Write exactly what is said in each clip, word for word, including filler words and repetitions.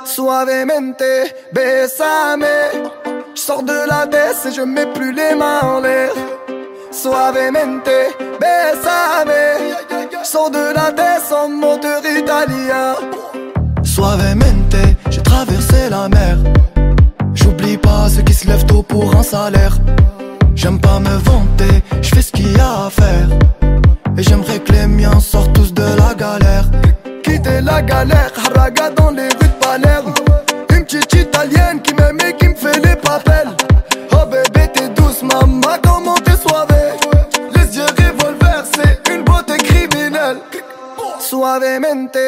Suavemente, bésame. J'sors de la baisse et je mets plus les mains en l'air. Suavemente, bésame. J'sors de la baisse en moteur italien. Suavemente, j'ai traversé la mer. J'oublie pas ceux qui se lèvent tôt pour un salaire. J'aime pas me vanter, j'fais ce qu'il y a à faire. Et j'aimerais que les miens sortent tous de la galère. Quitter la galère, haraga dans les rues de Palerme. Une petite italienne qui m'aime et qui me fait les papels. Oh bébé t'es douce maman, comment t'es soivée. Les yeux revolver, c'est une beauté criminelle. Suavemente,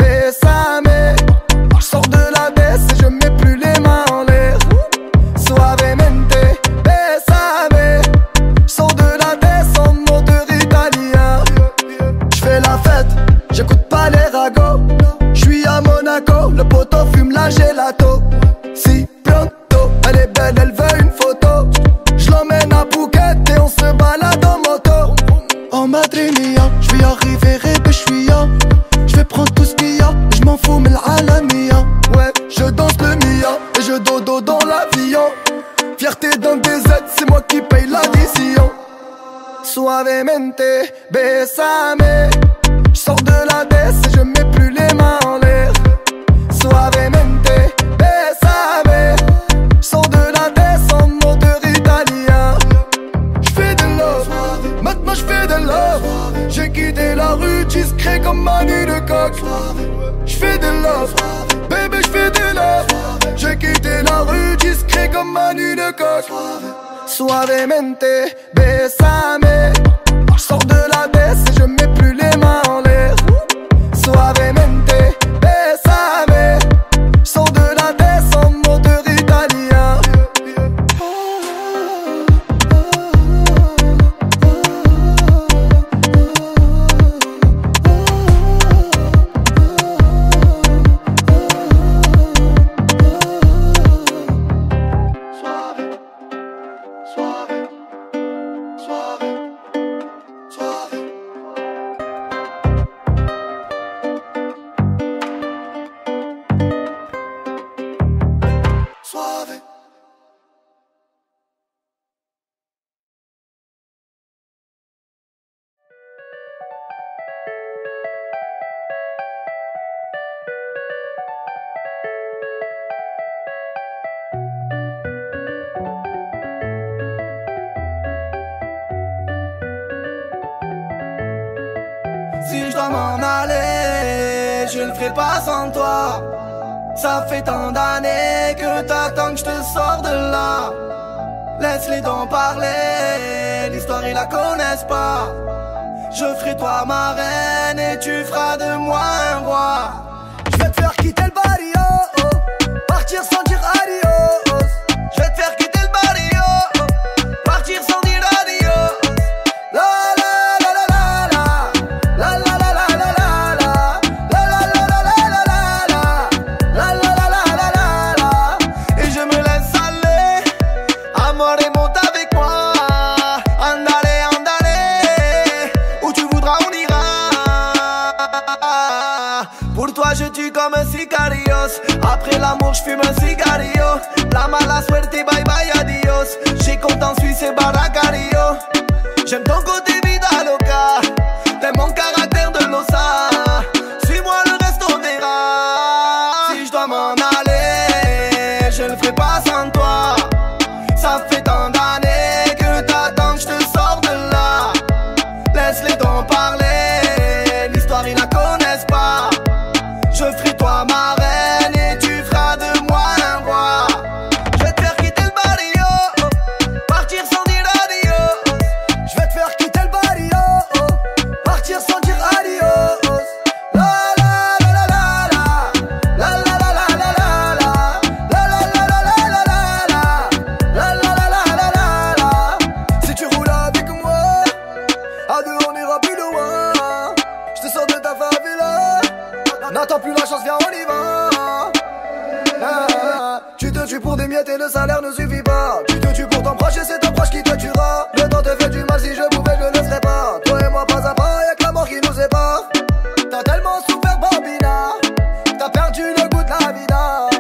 bésame. J'sors de la baisse et je mets plus les mains en l'air. Suavemente, bésame. J'sors de la baisse en moteur italien. J'fais la fête, j'écoute pas les ragots. J'suis à Monaco, le poteau fume la gelato. Si pronto, elle est belle, elle veut une photo. J'l'emmène à Phuket et on se balade en moto. En Madrid mia, j'vais arriver et j'suis ya. J'vais prendre tout ce qu'il y a, j'm'en fous mais l'alamia. Ouais, je danse le Mia et je dodo dans l'avion. Fierté d'un D Z, c'est moi qui paye l'addition. Suavemente, bésame. J'sors de la baisse et je mets plus les mains en l'air. Suavemente, bésame. J'sors de la baisse en moteur italien. J'fais de love, maintenant j'fais de love. J'ai quitté la rue discret comme Manu de coq. J'fais de love, baby j'fais de love. J'ai quitté la rue discret comme Manu de coq. Suavemente, bésame. J'sors de la baisse et je mets plus les mains en l'air. Suavemente, bésame. J'sors de la baisse en moteur italien. Si je dois m'en aller, je le ferai pas sans toi. Ça fait tant d'années que t'attends que je te sors de là. Laisse-les donc parler, l'histoire ils la connaissent pas. Je ferai toi ma reine et tu feras de moi un roi. Je vais te faire quitter le barrio, partir sans dire adios. Je vais te faire quitter le barrio, partir sans dire adios. La la la la la la, la la la la la la, la la la la la la, la la la la la la la. Et je me laisse aller, amor et monte avec moi. Andale, andale, où tu voudras on ira. Pour toi je tue comme un sicarios. Après l'amour je fume un cigarillo. La mala suerte, bye bye adios. J'ai compte en Suisse et Baracario. J'aime ton côté vida loca. T'aimes mon caractère de l'ossa. Suis-moi le reste on verra. Si je dois m'en aller, je le ferai pas sans toi. Ça fait tant d'années que t'attends que je te sors de là. Laisse-les donc parler, l'histoire ils la connaissent pas. Je ferai toi ma reine et tu feras de moi un roi. Je vais te faire quitter le barrio, partir sans dire adios. Je vais te faire quitter le barrio, partir sans dire adios. La la la la la la, la la la la la la, la la la la la la la, la la la la la la la. Si tu roules avec moi, à deux on ira plus loin. Je te sors de ta favela. N'attends plus la chance, viens on y va. Ah, tu te tues pour des miettes et le salaire ne suffit pas. Tu te tues pour ton proche et c'est ton proche qui te tuera. Le temps te fait du mal, si je pouvais je le laisserais pas. Toi et moi pas à pas, y'a que la mort qui nous sépare. T'as tellement souffert Bambina, t'as perdu le goût de la vida.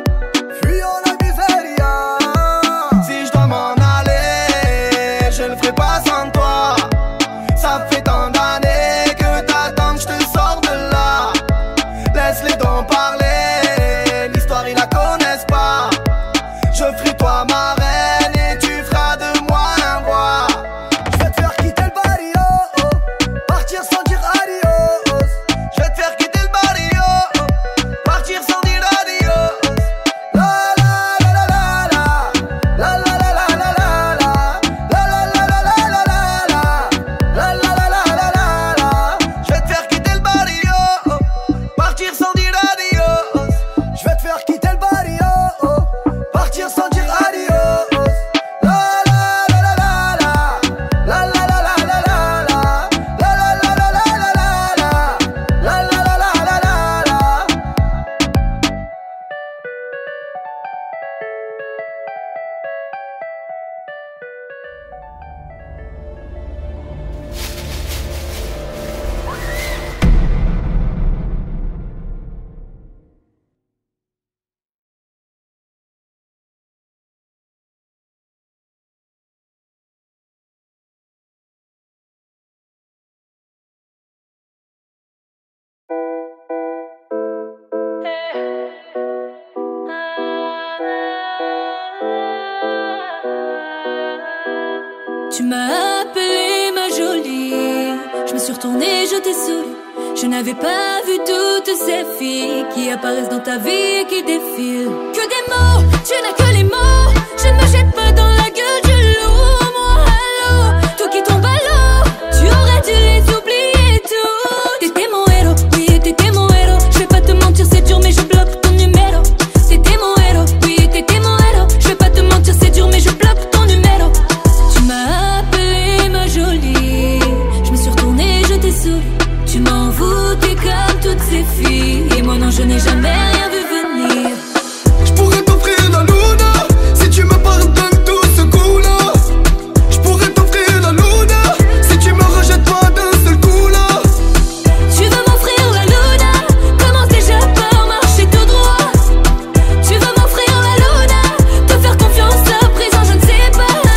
retournée, je t'ai saoulé. Je n'avais pas vu toutes ces filles qui apparaissent dans ta vie et qui défilent. Que des mots, tu n'as que les mots. Je ne me jette pas dans la gueule du loup. Moi, allô, tout qui tombe à l'eau, tu aurais dû les oublier tous. T'étais mon héros, oui, t'étais mon héros. Je vais pas te mentir, c'est dur, mais je bloque ton numéro. T'étais mon héros, oui, t'étais mon héros. Je vais pas te mentir, c'est dur, mais je bloque ton numéro. Tu m'as appelé ma jolie. Je me suis retournée, je t'ai saoulé. Tu m'en voûtais comme toutes ces filles. Et moi non, je n'ai jamais rien vu venir. Je pourrais t'offrir la luna si tu me pardonnes tout ce coup-là. Je pourrais t'offrir la luna si tu me rejettes pas d'un seul coup là. Tu veux m'offrir la luna, commence déjà par marcher tout droit. Tu veux m'offrir la luna, te faire confiance à présent, je ne sais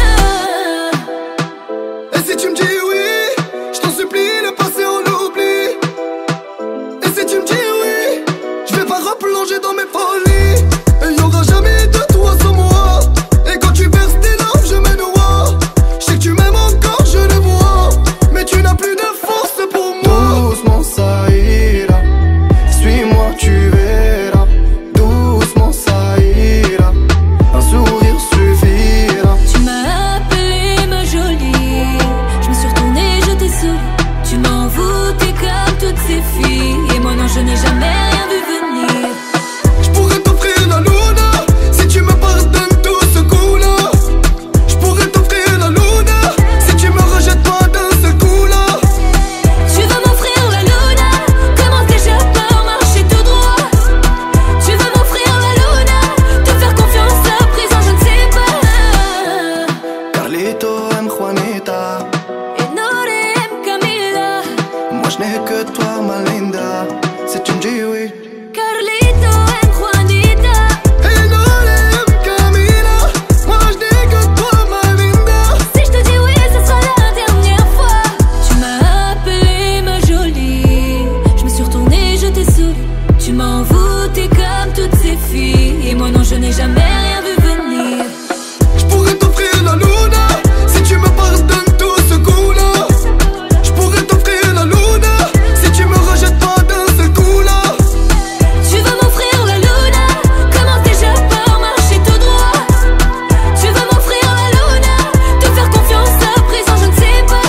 pas. Et si tu me dis oui, je t'en supplie, le passé on l'oublie. Et si tu me dis oui, je vais pas replonger dans mes folies. Et y'aura jamais de toi sans moi. Et quand tu verses tes larmes, je me noie. Je sais que tu m'aimes encore, je le vois. Mais tu n'as plus de force pour moi. Doucement ça ira, suis-moi tu verras. Doucement ça ira, un sourire suffira. Tu m'as appelé ma jolie. Je me suis retournée, je t'ai saoulé. Tu m'en voûtais comme toutes ces filles. Et moi non, je n'ai jamais rien vu venir. Je pourrais t'offrir la luna si tu me pardonnes tout ce coup-là. Je pourrais t'offrir la luna si tu me rejettes pas d'un seul coup là. Tu veux m'offrir la luna, commence déjà par marcher tout droit. Tu veux m'offrir la luna, te faire confiance à présent, je ne sais pas. Carlito aime Juanita, Et Nore aime Camila. moi je n'ai que toi ma linda. Si tu me dis oui. Carlito aime Juanita. Et non aime Camila, moi je n'ai que toi ma linda. Si je te dis oui, ce sera la dernière fois. Tu m'as appelé ma jolie. Je me suis retournée, je t'ai saoulé. Tu m'en voûtais comme toutes ces filles. Et moi non, je n'ai jamais rien vu venir. Je pourrais t'offrir la luna si tu me pardonnes tout ce coup-là. Je pourrais t'offrir la luna si tu me rejettes pas d'un seul coup là. Tu veux m'offrir la luna, commence déjà par marcher tout droit. Tu veux m'offrir la luna, te faire confiance à présent, je ne sais pas.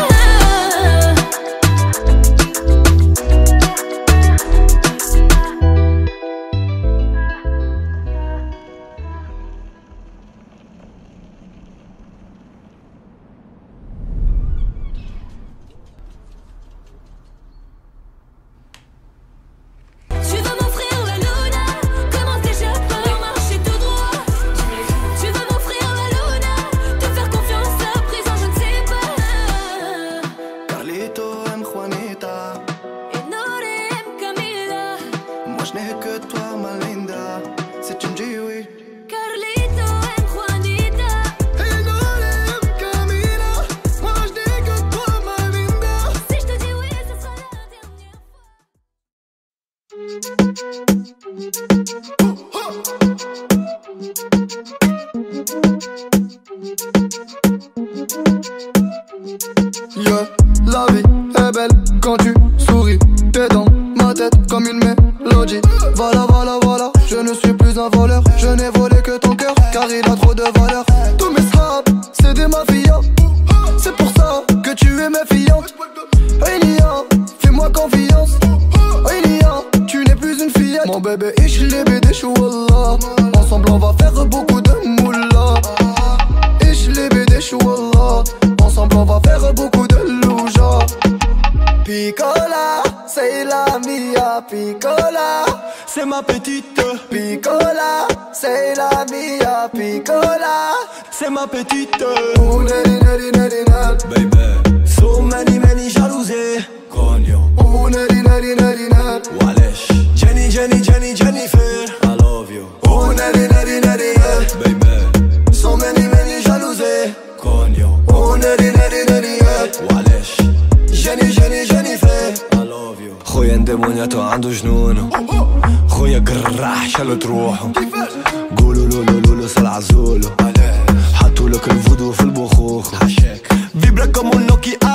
Tu veux m'offrir la luna, commence déjà par marcher tout droit. Tu veux m'offrir la luna, te faire confiance à présent, je ne sais pas. Carlito aime Juanita, Et Nore aime Camila. moi je n'ai que toi ma linda. Si tu me dis oui. Carlito aime Juanita. Et non aime Camila, moi je n'ai que toi ma linda. Si je te dis oui, ce sera la dernière Yeah, la vie est belle quand tu souris. T'es dans ma tête comme une mélodie. Voilà, voilà, voilà, je ne suis plus un voleur. Je n'ai volé que ton cœur, car il a trop de valeur. Tous mes snaps, c'est des mafias. C'est pour ça que tu es méfiante. Elia, fais-moi confiance. Elia, tu n'es plus une fillette. Mon bébé, ich liebe dich, wallah. Ensemble on va faire beaucoup de moula. Ich liebe dich, wallah. Ensemble on va faire beaucoup de louja. Piccola, c'est la mia. Piccola, C'est ma petite, piccola, c'est la mia. Piccola, c'est ma petite. oh neri neri neri neri. Baby, so many many jalousies. Cogno, Oh neri neri neri neri. Walesh, Jenny Jenny Jenny Jennifer. I love you. Oh neri neri neri neri. Baby, So many many jalousies. Cogno, Oh neri neri neri neri. Walesh, Jenny Jenny Jennifer. I love you. خويا اندمونياتو عنده جنون. خويا قراح شالو تروحو. قولوا لولو لولو صلع زولو. حطوا لك الفودو في البخوخ. Vibra como un Nokia, exo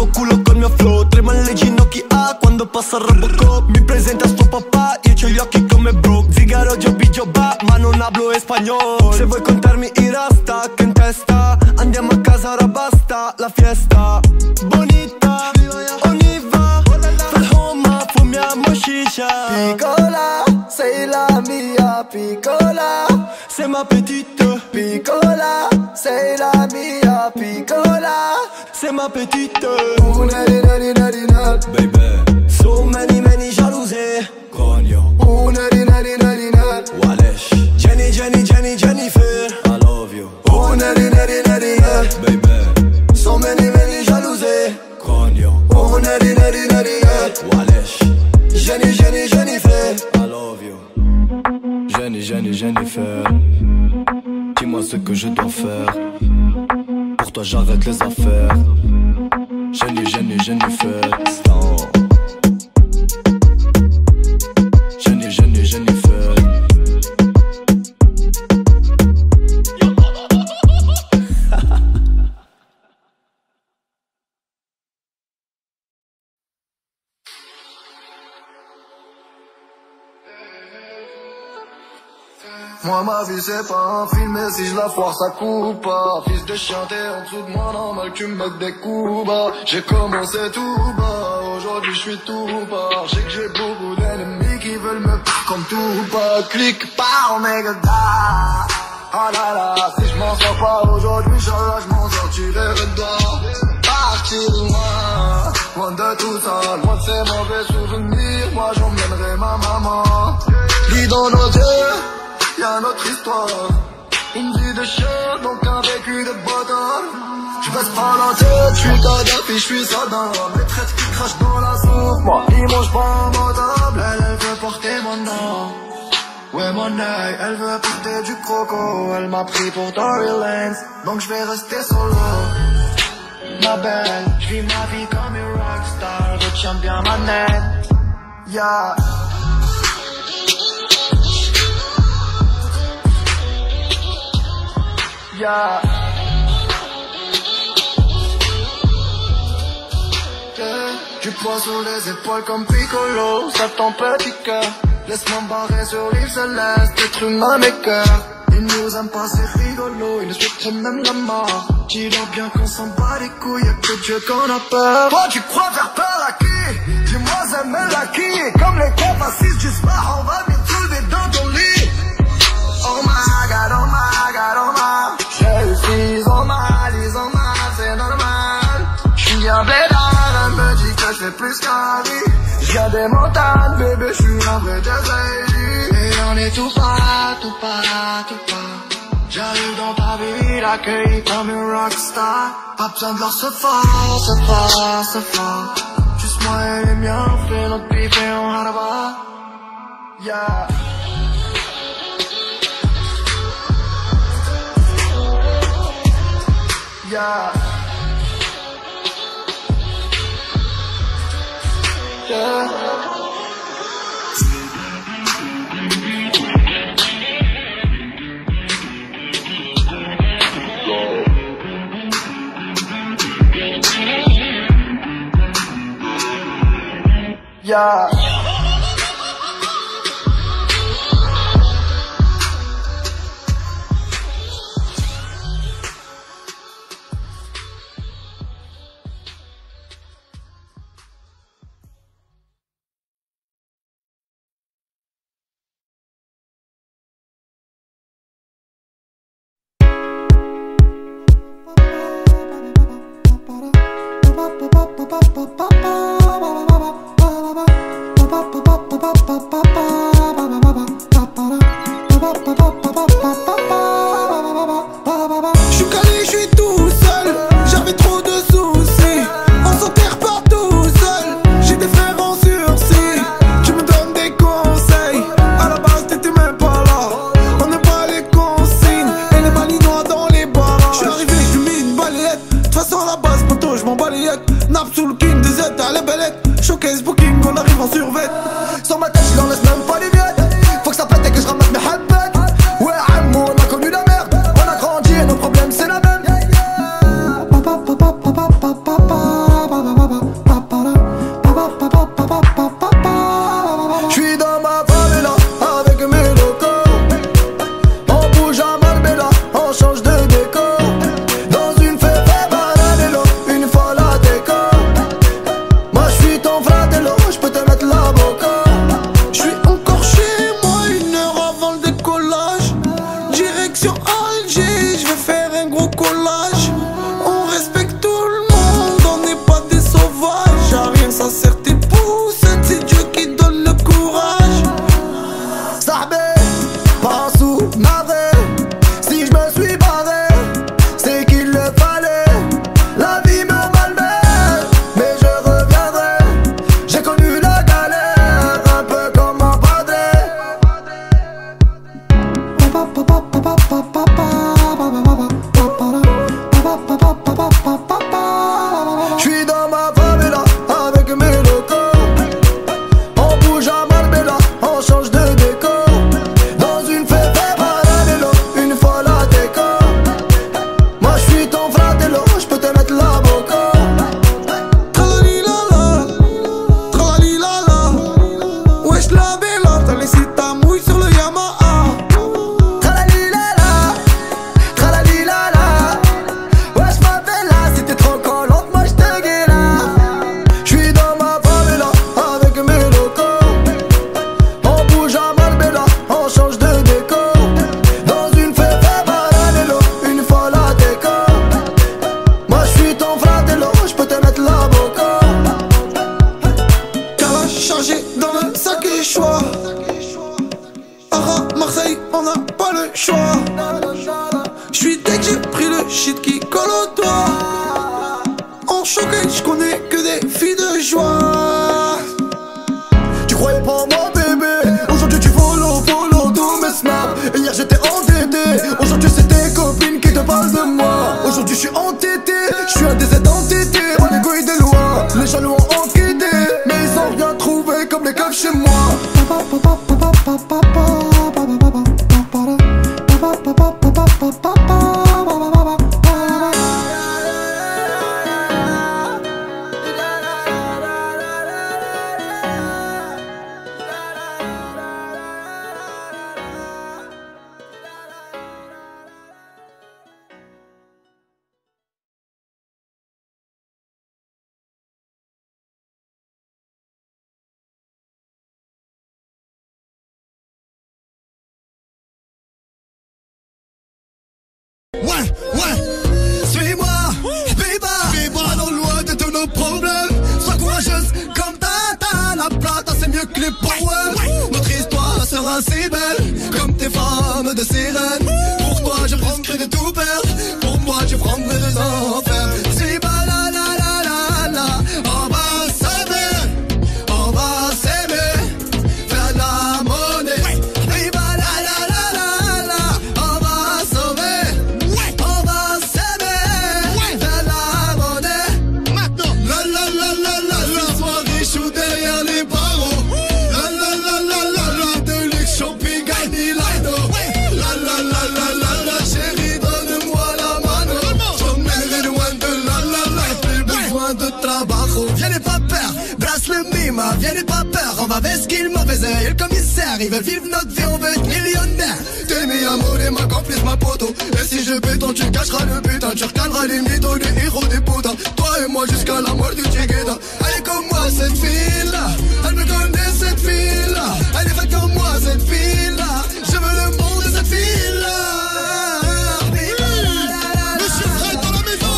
tuo culo col mio flow. Tremano le ginocchia quando passa Robocop. Mi presenta sto papà, io c'ho gli occhi come broke. Zigaro, Joby, Joba, ma non hablo espagnol. Se vuoi contarmi i rasta che in testa, andiamo a casa, ora basta la fiesta. Bonita, Oniva, Falhoma, fumiamo shisha. Piccola, sei la mia piccola, C'est ma petite, piccola, sei la mia piccola, c'est ma petite. una di na di na di na, Baby, so many many jalousie. Cogno, una di na di na di na, Walesh, Jenny, Jenny, Jenny, Jennifer, I love you. una di na di na di na, Baby, so many many jalousie, Cogno, una di na di na di na, Walesh, Jenny, Jenny, Jennifer. I love you. Jenny, Jenny, Jennifer, dis-moi ce que je dois faire. Pour toi j'arrête les affaires. Jenny, Jenny, Jennifer, stop. Jenny, Jenny, Jennifer. Moi ma vie c'est pas un film et si je la foire ça coupe pas. Fils de chien t'es en dessous de moi, normal que tu me mettes des coups bas. J'ai commencé tout bas, aujourd'hui je suis tout bas. Je sais que j'ai beaucoup d'ennemis qui veulent me faire comme tout bas. Clique pas Omega da. Oh là là, si je m'en sors pas aujourd'hui, Inch'Allah je m'en sortirai dedans. Partir loin, loin de tout ça, loin de ces mauvais souvenirs. Moi j'emmènerai ma maman. Lis dans nos yeux, y'a notre histoire, une vie de chien, donc un vécu de bâtard. J'baisse pas la tête, j'suis Kadhafi, j'suis Saddam. Les traites qui crachent dans la soupe, moi ils mangent pas ma table. Elle, elle veut porter mon nom, ouais mon œil, elle veut porter du croco. Elle m'a pris pour Tory Lanez, donc j'vais rester solo. Ma belle, j'vis ma vie comme une rockstar, retiens bien ma nette. Yeah. Yeah. Yeah. Du poids sur les épaules comme Piccolo, ça ton petit cœur. Laisse-moi me barrer sur l'île céleste, être humain mes cœurs. Ils nous aiment pas, c'est rigolo, ils nous souhaitent même la mort. Dis-leur bien qu'on s'en bat les couilles, y'a que Dieu qu'on a peur. Toi tu crois faire peur à qui? Dis-moi j'aime la qui. Comme les copains fascistes du sport, on va bien te lever dans ton lit. Oh my god, oh my god, oh my. Ils ont mal, ils ont mal, c'est normal. J'suis un blédard, elle me dit que j'fais plus qu'un vie. J'viens des montagnes, bébé, j'suis un vrai jazzy. Et on est tout pas, tout pas, tout pas. J'arrive dans ta vie, l'accueil comme une rockstar. Pas besoin de leur se faire, se faire, se faire. Juste moi et les miens, on fait notre bif et on harba. Yeah. Yeah. Yeah. Yeah. Nappe sous le king, des aides à la belette. Showcase booking, on arrive en survêt. Sur ma tête, je leur laisse avec mes locaux. On bouge à Marbella, on change de décor. Dans une fête parallèle, une fois la déco. Moi je suis ton fratello, je peux te mettre la boca. Je suis encore chez moi une heure avant le décollage. Direction Alger, je vais faire un gros collage. On respecte tout le monde, on n'est pas des sauvages. À rien ça sert tes poussettes, c'est Dieu qui donne le courage. Sahbé, pas sous navet. Si je me suis barré, c'est qu'il le fallait. La vie me malmène, mais je reviendrai. J'ai connu la galère, un peu comme un padré. J'suis dans ma favela avec mes locaux. On bouge à Marbella, on change de décor. Dans une fête parallèle, une fois la déco. Moi j'suis ton fratello, j'peux te mettre la boca. Tralalilala, tralalilala. Wesh la bella, t'as laissé ta mouille sur le Yamaha. Tralalilala, tralalilala. Wesh ma bella, si t'es trop collante, moi j'te guéla. J'suis dans ma favela avec mes locaux. On bouge à Marbella, on change de décor. Dans une fête parallèle, une fois la déco. Moi j'suis ton fratello, j'peux te mettre la boca. Calage chargé dans le sac et choix. Ara, Marseille, on n'a pas le choix. J'suis dès que j'ai pris le shit qui colle au doigt. En choqué, j'connais que des filles de joie. Tu croyais pas en moi bébé. Aujourd'hui tu follow, follow tous mes snaps. Et hier j'étais entêté. Aujourd'hui c'est tes copines qui te parlent de moi. Aujourd'hui je suis entêté. Je suis un des entêté. Pas les couilles des lois. Les jaloux ont enquêté, mais ils ont rien trouvé comme les keufs chez moi. Ouais, ouais, suis-moi, Biba, allons loin de tous nos problèmes. Sois courageuse comme Tata, la plata c'est mieux que les power. Notre histoire sera si belle, comme tes femmes de sirène. Pour toi je prendrai de tout perdre, pour moi je prendrai des enfers. Biba, la la la la la, on va s'aimer, on va s'aimer, faire de la monnaie. Biba, la la la la la, on va sauver. On va s'aimer, faire la monnaie. Maintenant, la la la la la la, soirée chou derrière les barreaux. La la la la la la, de luxe shopping à Milano. La la la la la la, chérie donne-moi la mano. J'emmènerai loin de la la la, plus besoin de trabajo. Viens n'aie pas peur, brasse le mima, viens n'aie pas peur. On va vesquille mauvais œil, et le commissaire, il veut vivre notre vie, on veut être millionnaire. T'es mi amour et ma complice, ma poteau. Et si je béton, tu cacheras le putain, tu recaleras les mythos, les héros des putains. Toi et moi jusqu'à la mort du Tchigueda. Elle est comme moi cette fille là, elle me connaît cette fille là. Elle est faite comme moi cette fille là, je veux le monde de cette fille là. Monsieur Fred dans la maison.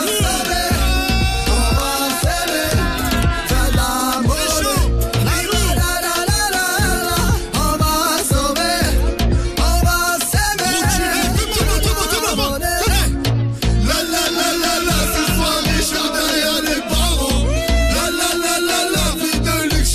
On va s'aimer, faire de la monnaie. La la la la la la, on va sauver, on va s'aimer, faire de la monnaie. La la la la la, ce soir les cheveux derrière les barreaux. La la la la la, vie de luxe.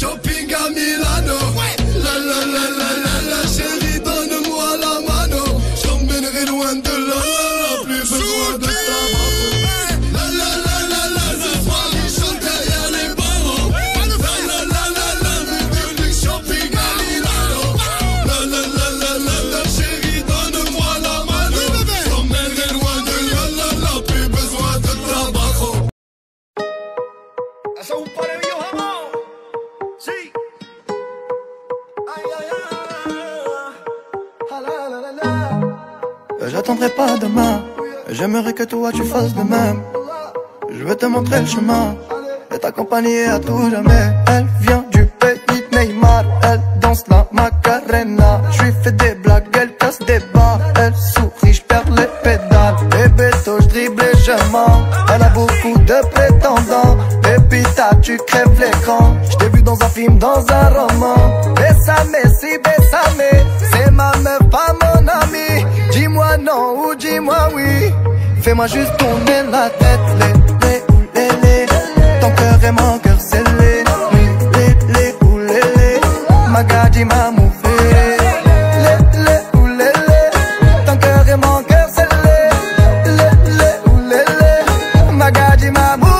j'attendrai pas demain. J'aimerais que toi tu fasses de même. Je veux te montrer le chemin et t'accompagner à tout jamais. Elle vient du pays de Neymar, elle danse la Macarena. Je lui fais des blagues, elle casse des barres. Elle sourit, je perds les pédales. Bébé, toi je dribble et je mens. Elle a beaucoup de prétendants. Pépita, tu crèves l'écran. Je t'ai vu dans un film, dans un roman. Bésame, si bésame. C'est ma meuf, pas mon ami. Dis-moi non ou dis-moi oui. Fais-moi juste tourner la tête. Les, les ou les, les. Ton cœur est mon cœur scellé. Les, les ou les, les. Magadji m'a mouffé. Les, les ou les, les. Ton cœur est mon cœur scellé. Les, les ou les, les. Magadji m'a mouffé.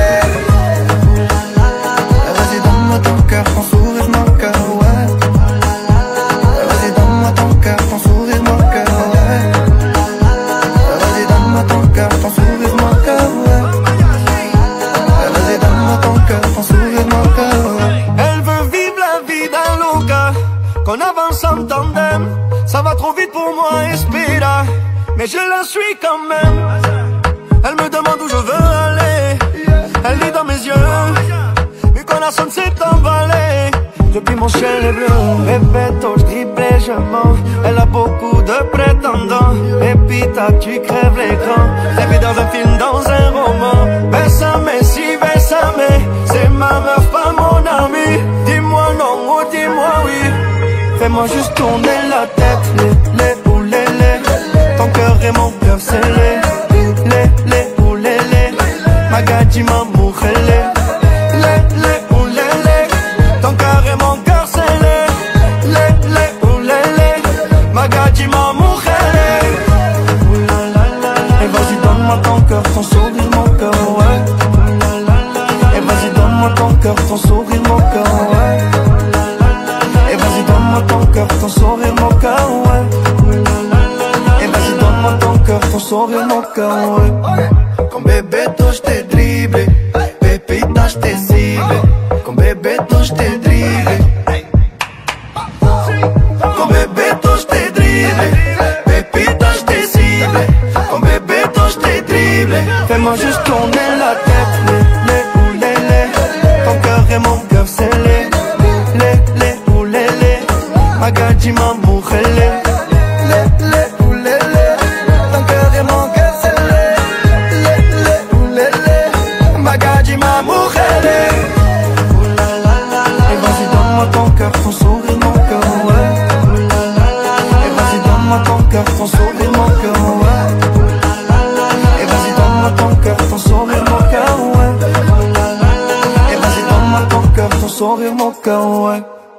Vas-y donne-moi ton cœur, ton sourire, mon cœur, ouais. Vas-y donne-moi ton cœur, ton sourire, mon cœur, ouais. Vas-y donne-moi ton cœur, ton sourire, mon cœur, ouais. Vas-y donne-moi ton cœur, ton sourire, mon cœur, ouais. Elle veut vivre la vie d'un loca, qu'on avance en tandem. Ça va trop vite pour moi, espéra, mais je la suis quand même. Elle me demande où je veux aller. Elle lit dans mes yeux, vu qu'on a sonne s'est emballé. Depuis mon ciel est bleu, Bébéto, je dribble et je mens. Elle a beaucoup de prétendants. Pépita, tu crèves l'écran. Elle vit dans un film, dans un roman. Bésame, si bésame. C'est ma meuf, pas mon ami. Dis-moi non ou dis-moi oui. Fais-moi juste tourner la tête. Les, les ou les, les. Ton cœur est mon cœur scellé. Les, les ou les, les. Magadji m'a mouché. Les, les ou les, les. Ton cœur est mon cœur scellé. Les, les ou les, les. Magadji m'a mouché. Et vas-y donne-moi ton cœur, ton sourire, mon cœur, ouais. Et vas-y donne-moi ton cœur, ton sourire, mon cœur, ouais. Et vas-y donne-moi ton cœur, ton sourire, mon cœur, ouais. Et vas-y donne-moi ton cœur, ton sourire, mon cœur, ouais. Con Bébéto je t'ai dribblé, Pépita je t'ai ciblé. Con Bébéto je t'ai dribblé. Con Bébéto je t'ai dribblé, Pépita je t'ai ciblé. Con Bébéto je t'ai dribblé. Fais-moi juste tourner la tête. Les, les ou les, les. Ton cœur est mon cœur scellé. Les, les ou les, les. Magadji m'a mouché. Les, les ou les, les. Ton cœur est mon cœur scellé. Les, les ou les, les. Magadji m'a mouché. Et vas-y donne-moi ton cœur, ton sourire, mon cœur, ouais. Et vas-y donne-moi ton cœur, ton sourire, mon cœur, ouais. Et vas-y donne-moi ton cœur, ton sourire, mon cœur, ouais. Et vas-y donne-moi ton cœur, ton sourire, mon cœur, ouais.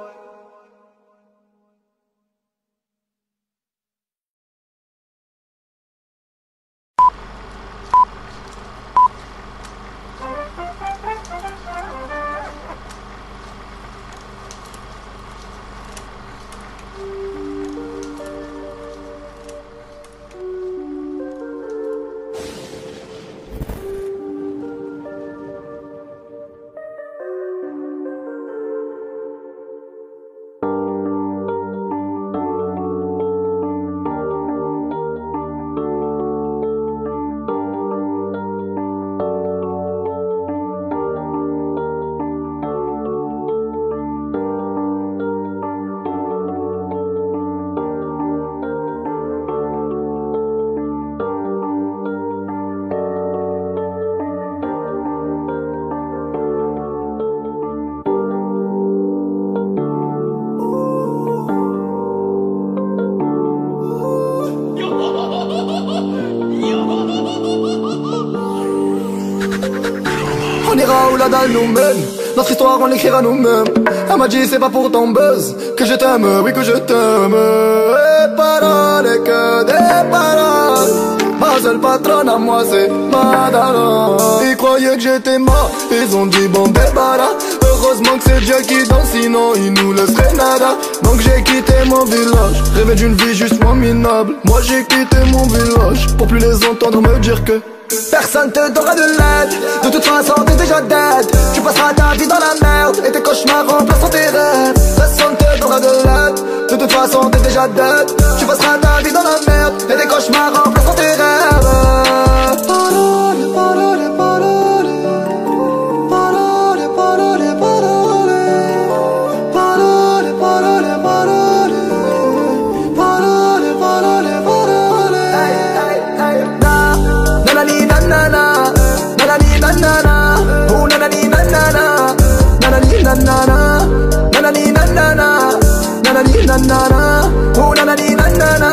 On ira où la dalle nous mène. Notre histoire on l'écrira nous-mêmes. Elle m'a dit c'est pas pour ton buzz que je t'aime, oui que je t'aime. Et paroles et que des paroles. Ma seule patronne à moi c'est Madara. Ils croyaient que j'étais mort, ils ont dit bon débarras. Heureusement que c'est Dieu qui danse, sinon il nous laisserait nada. Donc j'ai quitté mon village, rêvé d'une vie juste moins minable. Moi j'ai quitté mon village, pour plus les entendre me dire que personne te donnera de l'aide. De toute façon t'es déjà dead. Tu passeras ta vie dans la merde et tes cauchemars remplaceront tes rêves. Personne te donnera de l'aide. De toute façon façon t'es déjà dead. Tu passeras ta vie dans la merde et des cauchemars remplaceront tes rêves. Parole, parole, parole. Parole, parole, parole. Parole, parole, parole. Parole, parole, parole. Hey, hey, hey. Na, nanani, nanana. Nanani, nanana. Oh, nanani, nanana. Nanani, nanana. Nanani, nanana. Nanani, nanana. Oh, nanani, nanana.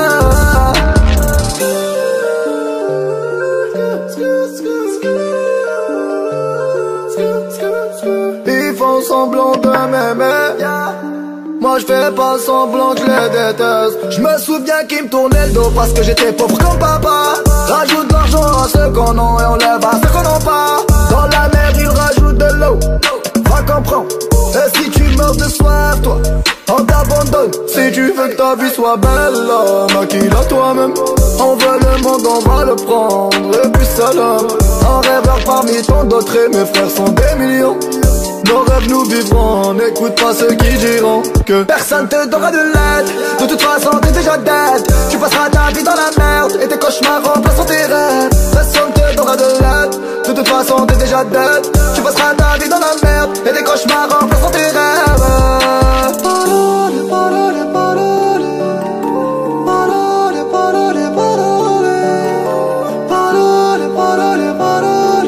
Ils font semblant de m'aimer. Moi je fais pas semblant que je les déteste. Je me souviens qu'ils me tournaient le dos parce que j'étais pauvre comme papa. Rajoute de l'argent à ceux qu'on a et on lève à ceux qu'on n'a pas. Dans la mer ils rajoutent de l'eau. Va comprendre. Et si tu meurs de soif toi, on t'abandonne. Si tu veux que ta vie soit belle, maquille-la toi-même. On veut le monde, on va le prendre. Et puis salam. Un rêveur parmi tant d'autres et mes frères sont des millions. Nos rêves nous vivrons, n'écoute pas ceux qui diront que personne te donnera de l'aide. De toute façon t'es déjà dead. Tu passeras ta vie dans la merde et tes cauchemars remplaceront tes rêves. Personne te donnera de l'aide. De toute façon t'es déjà dead. Tu passeras ta vie dans la merde et tes cauchemars remplaceront tes rêves. Parole, parole, parole. Parole, parole, parole. Parole, parole, parole.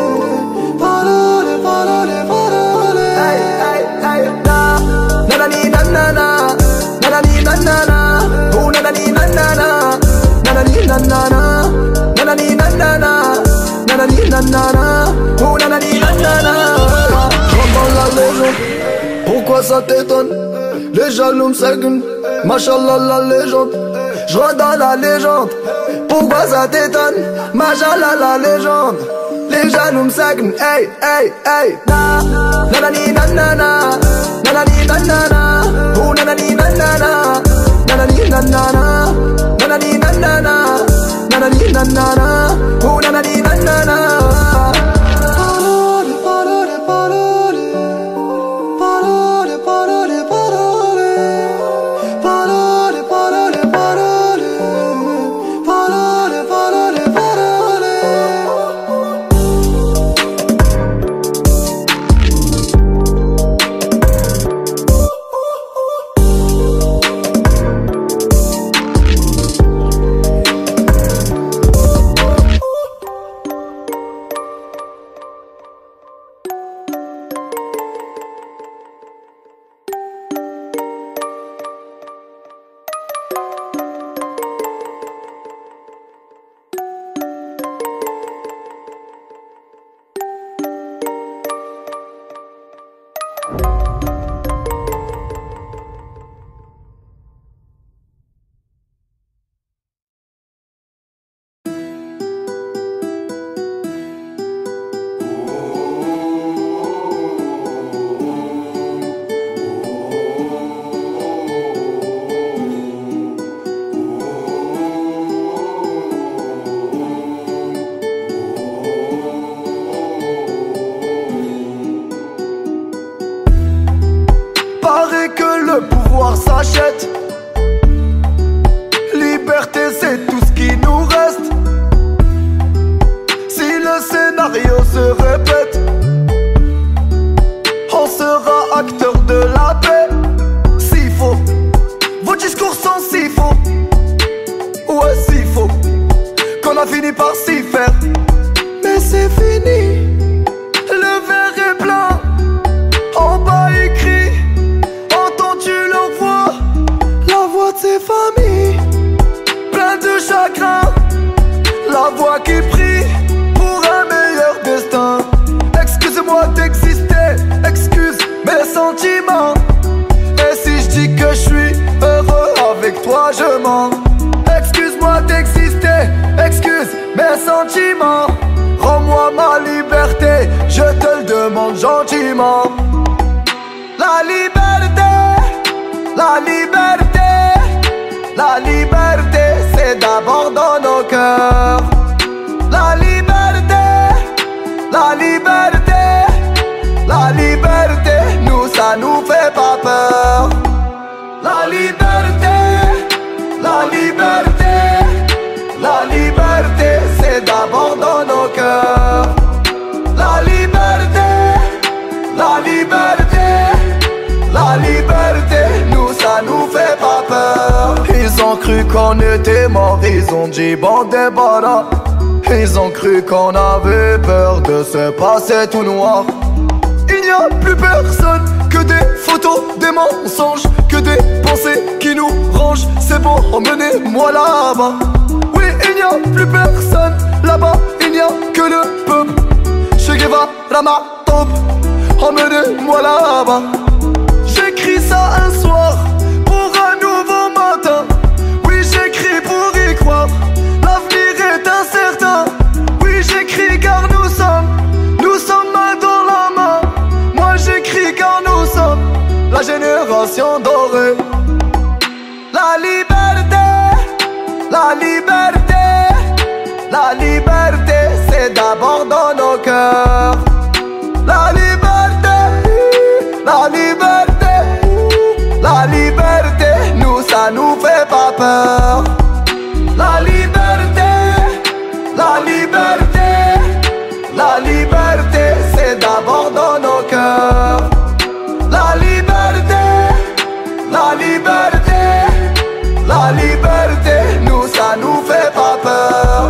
Parole, parole, parole. Hey, hey, hey. Na, nanani, nanana. Nanani, nanana. Oh, nanani, nanana. Nanani, nanana. Nanani, nanana. Nanani, nanana. Oh, nanani, nanana. J'rentre dans la légende. Pourquoi ça t'étonne? Les jaloux me seguent. Machallah la légende. J'rentre dans la légende. Pourquoi ça t'étonne? Machallah la légende. Les jaloux me seguent. Hey, hey, hey. Na, nanani, nanana. Nanani, nanana. Oh, nanani, nanana. Nanani, nanana. Nanani, nanana. Nanani, nanana. Oh, nanani, nanana. Parole, parole, parole. Parole, parole, parole. Parole, parole, parole. Parole, parole, parole. S'achète. Liberté c'est tout ce qui nous reste. Si le scénario se répète, on sera acteur de la paix. S'il faut, vos discours sont si faux. Ouais si faux, qu'on a fini par s'y faire. Mais c'est fini, le verre est plein. En bas écrit, entends-tu leur voix, la voix de ses familles, plein de chagrin, la voix qui prie pour un meilleur destin. Excuse-moi d'exister, excuse mes sentiments. Et si je dis que je suis heureux avec toi, je mens. Excuse-moi d'exister, excuse mes sentiments. Rends-moi ma liberté, je te le demande gentiment. La liberté, la liberté, la liberté, c'est d'abord dans nos cœurs. La liberté, la liberté, la liberté, nous ça nous fait pas peur. La liberté. liberté, la liberté, c'est d'abord dans nos cœurs. La liberté, la liberté, la liberté, nous ça nous fait pas peur. Ils ont cru qu'on était morts, ils ont dit bon débarras. Ils ont cru qu'on avait peur de se passer tout noir. Il n'y a plus personne que des photos, des mensonges, que des pensées qui nous rangent. C'est bon, emmenez-moi là-bas. Oui, il n'y a plus personne là-bas, il n'y a que le peuple. Che Guevara ma tombe, emmenez-moi là-bas. J'écris ça un soir pour un nouveau matin. Oui, j'écris pour y croire, l'avenir est incertain. Oui, j'écris car nous sommes, nous sommes main dans la main. Moi j'écris car nous sommes la génération dorée. La liberté, la liberté, la liberté, c'est d'abord dans nos cœurs. La liberté, la liberté, la liberté, nous ça nous fait pas peur. La liberté, la liberté, la liberté, c'est d'abord dans nos cœurs. La liberté, la liberté, la liberté, nous ça nous fait pas peur.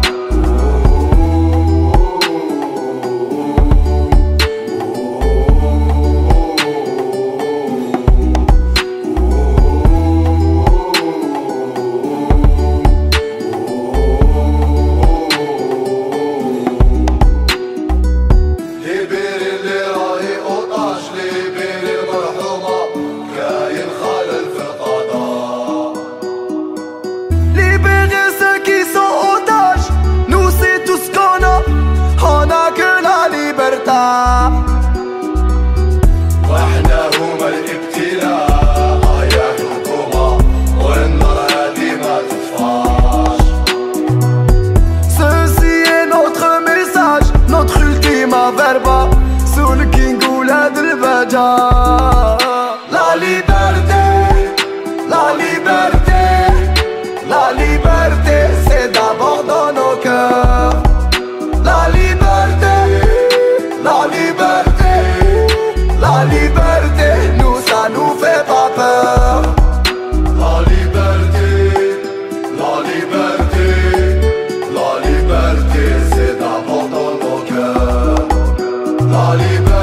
La liberté, la liberté, la liberté, c'est d'abord dans nos cœurs. La liberté, la liberté, la liberté, nous ça nous fait pas peur. La liberté, la liberté, la liberté, c'est d'abord dans nos cœurs. La liberté.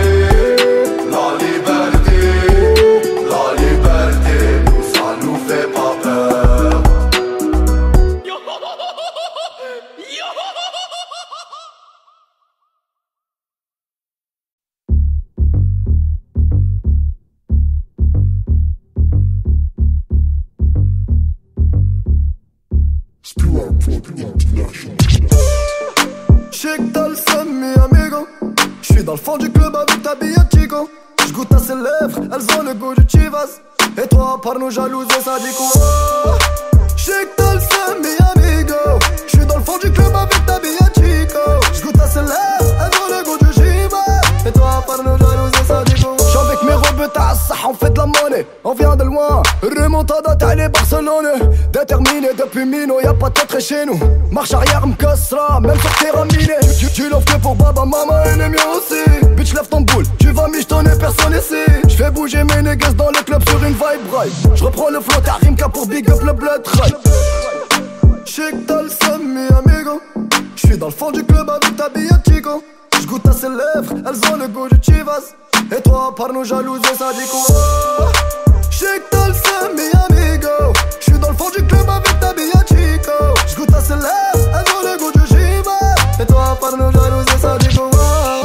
Shake Dalsam, mi amigo. J'suis dans le fond du club avec ta bille chico. J'goûte à ses lèvres, elles ont le goût de Chivas. Et toi, par nous jalouser, ça dit quoi? Shake Dalsam, mi amigo. J'suis dans le fond du club avec ta bille chico. J'goûte à ses lèvres, elles ont le goût de Chivas. Et toi, par nous jalouser, ça dit quoi? J'suis avec mes robes tassas, on fait de la monnaie. On vient de loin, remontada t'allais Barcelone. Déterminé depuis Mino, y'a pas de tête chez nous. Marche arrière m'cassera, même sur terrain miné. Tu, tu l'offres que pour baba, maman et les miens aussi. Bitch lève ton boule, tu vas michetonner personne ici. J'fais bouger mes niggas dans le club sur une vibe ride. J'reprends le flow, t'as Rimka pour big up le blood ride. Shake Dalsam, mi amigo. J'suis dans le fond du club avec ta bille chico. J'goûte à ses lèvres, elles ont le goût de Chivas. Et toi, par nous jalouser, ça dit quoi? Shake Dalsam, mi amigo. J'suis dans le fond du club avec ta bille chico. J'goûte à ses lèvres, elles ont le goût de Chivas. Et toi, par nous jalouser, ça dit quoi?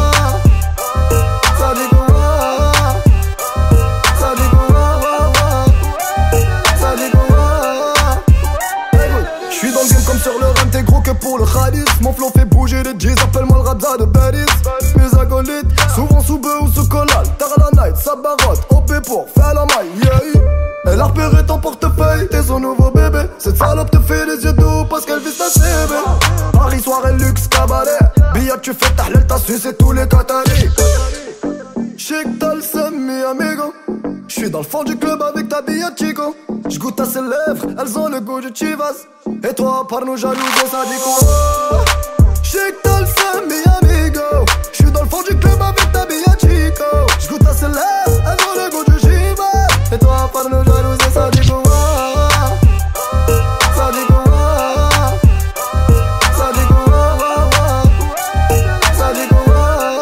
Ça dit quoi? Ça dit quoi? Ça dit quoi? Écoute, j'suis dans le game comme sur le run, t'es gros que pour le khalis. Mon flow fait bouger les G's, appelle-moi le Rabza de Paris. Mes acolytes, souvent sous bœuf ou sous collal. Tard la night, ça barotte, O P pour faire la maille, yeah. Elle a repéré ton portefeuille, t'es son nouveau bébé. Cette salope te fait les yeux doux parce qu'elle vise ta C B. Paris, soirée, luxe, cabaret. Billet, tu fais tahlel, t'as sucé tous les Qataris. Shake Dalsam, mi amigo. J'suis dans le fond du club avec ta billette chico. J'goûte à ses lèvres, elles ont le goût du Chivas. Et toi, par nous jalouser, ça dit quoi? J'sais que t'as le seum, mi amigo. J'suis dans le fond du club avec ta billette chico. J'goûte à ses lèvres, elles ont le goût du Chivas. Et toi, par nous jalouser, ça dit quoi? Ça dit quoi? Ça dit quoi? Ça dit quoi?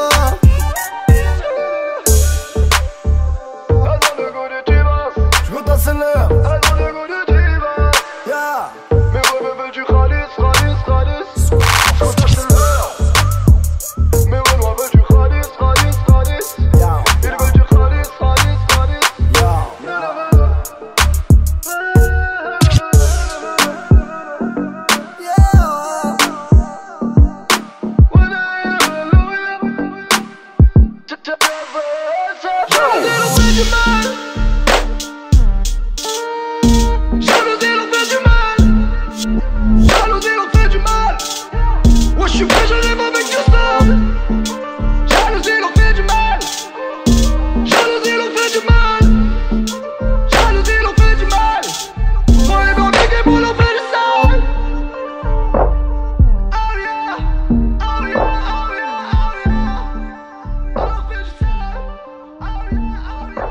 J'goûte à ses lèvres, elles ont le goût du Chivas. Yeah. Mais ouais, bébé, du Khalis, Khalis, Khalis. J'goûte à ses lèvres. Mais ouais, moi, veux du Khalis, Khalis, Khalis. Yeah. Il veut du Khalis, Khalis, Khalis. Yeah. Jalousie leur fait du mal. Jalousie leur fait du mal. Ouais, j'suis prêt, j'en aime avec du sable. Jalousie leur fait du mal. Jalousie leur fait du mal. Jalousie leur fait du mal. Moi et mon mec et moi leur fait du sale. Oh yeah. Oh yeah, oh yeah, oh yeah. On leur fait du sale. Oh yeah, oh yeah, oh yeah.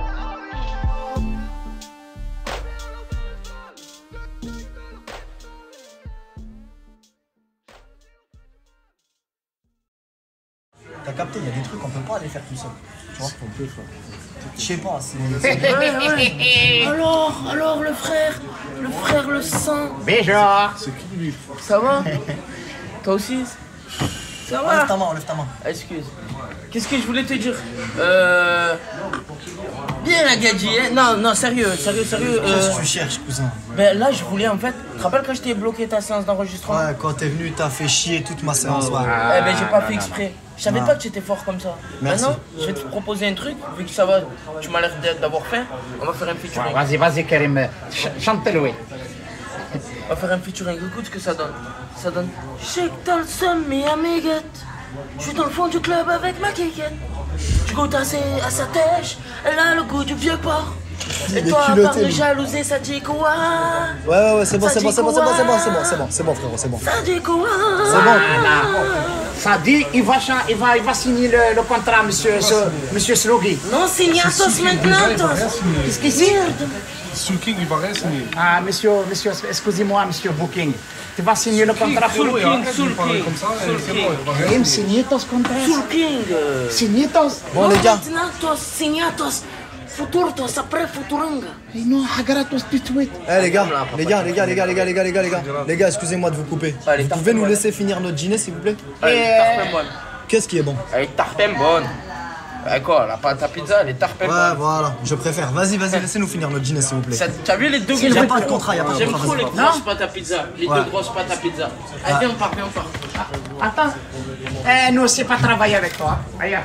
T'as capté, il y a des trucs qu'on peut pas aller faire tout seul. Tu vois? On peut, je sais pas, c'est. Ouais, ouais. Alors, alors le frère, le frère le sang. Bonjour. Ça va? Toi aussi? Ça va? Enlève ta main, enlève ta main. Excuse. Qu'est-ce que je voulais te dire? Euh... Bien la gadji, hein? Non, non, sérieux, sérieux, sérieux. Qu'est-ce Euh... que tu cherches, cousin? Ben là, je voulais en fait... Tu te rappelles quand je t'ai bloqué ta séance d'enregistrement? Ouais, quand t'es venu, t'as fait chier toute ma séance. Ouais. Eh ben j'ai pas fait exprès. Je savais Non. pas que tu étais fort comme ça. Merci. Maintenant, je vais te proposer un truc, vu que ça va, tu m'as l'air d'avoir faim, on va faire un featuring. Vas-y, vas-y, Karim. Ch- Chante-le, oui. On va faire un featuring, écoute ce que ça donne. Ça donne... Je sais que t'as le seum, mais amiguette. Je suis dans le fond du club avec ma kékette. Je goûte à, ses, à sa tèche, elle a le goût du vieux porc. Et Il est toi, à culotté, part de lui. jalousie, ça dit quoi? Ouais, ouais, ouais, c'est bon, Ça c'est bon, dit c'est bon, c'est bon, quoi? c'est bon, c'est bon, c'est bon, c'est bon, frérot, c'est bon. Ça dit quoi? C'est bon. Ça dit, il va, cha- il va, il va signer le, le contrat, monsieur, ce- monsieur Sloggy. Non, signatos maintenant, toi. Qu'est-ce qu'il signe? Sulking, il va rien signer. Ah, monsieur, monsieur, excusez-moi, monsieur Booking. Tu vas signer le contrat pour Soul King, Soul King, Comme ça, Soul c'est King. bon, il va rien Karim, signez ton contrat. Soul King. euh. Signez ton. Bon, les gars, Signatos, signatos, futurtos, après futurunga. Et non, hagaratos tout de suite. eh les gars, les gars, les gars, les gars, les gars, les gars, les gars, les gars, les gars, excusez-moi de vous couper. Allez, Vous tarte pouvez nous bonne. laisser finir notre dîner, s'il vous plaît? Elle est tarpin bonne. Qu'est-ce qui est bon? Elle est tarpin bonne. Eh quoi, la pâte à pizza, elle est tarpin Ouais, bonne. voilà, je préfère. Vas-y, vas-y, laissez-nous finir notre dîner, s'il vous plaît. Ça- T'as vu les deux S'il j'aime n'y a pas de trop- contrat, il n'y a pas de J'aime contrat. trop les vas-y. grosses pâtes à pizza. Les Ouais. deux grosses pâtes à pizza. Allez, viens, on part, viens, on part. Attends. Eh, nous, c'est pas travailler avec toi. Ailleurs.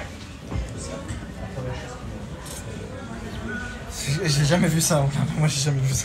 J'ai jamais vu ça, moi j'ai jamais vu ça.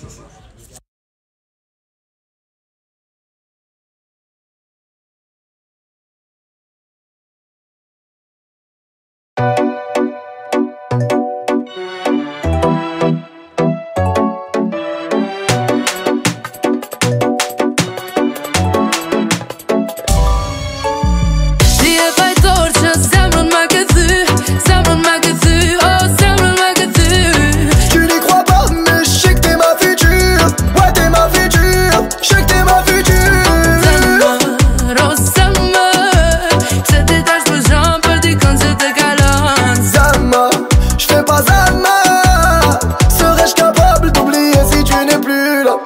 Ti e fajtor që zemrën ma këthy, zemrën ma këthy, oh zemrën ma këthy. Tu n'y crois pas, mais je sais que t'es ma future. Ouais, t'es ma future. Je sais que t'es ma future. Zemër, oh zemër, se ti tash për zhëm për dikën që të kalon. Zama, je fais pas Zama. Serais-je capable d'oublier si tu n'es plus là?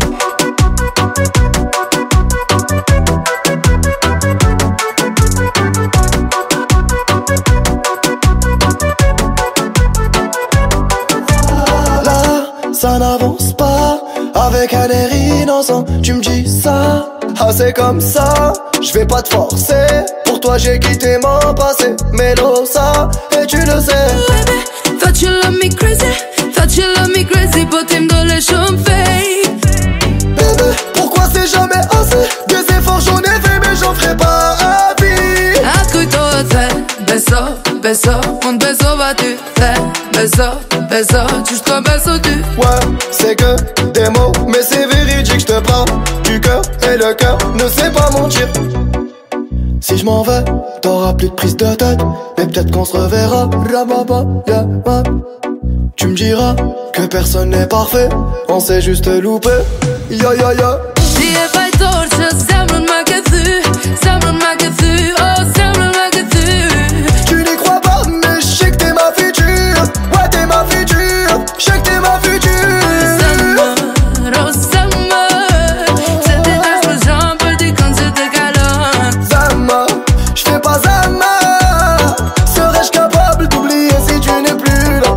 Là, ça n'avance pas. Avec un air innocent, tu me dis ça. Ah, c'est comme ça, je vais pas te forcer. Pour toi, j'ai quitté mon passé. Mais l'eau, ça, et tu le sais. Baby, thought you love me crazy, thought you love me crazy, but t'im dole shumë fake. Bébé, pourquoi c'est jamais assez? Des efforts j'en ai fait, mais j'en ferai pas à vie. Atë kujtohet the, beso, beso, unë besova ty the, Besa, besa, juste un beso du. Ouais, c'est que des mots, mais c'est véridique, je te parle du cœur et le cœur ne sait pas mentir. Si je m'en vais, t'auras plus de prise de tête, mais peut-être qu'on se reverra. Yeah, yeah. Tu me diras que personne n'est parfait, on s'est juste loupé. Ya ya ya. Die är bara dolce, semlor magazu, semlor magazu, oh semlor magazu. Tu n'y crois pas, mais je sais que t'es ma future. Ouais, t'es ma future, je sais que t'es ma future. Summer, oh summer, c'est des taches rouges, j'en peux dire quand je te galonne. Zama, je fais pas Zama. Serais-je capable d'oublier si tu n'es plus là?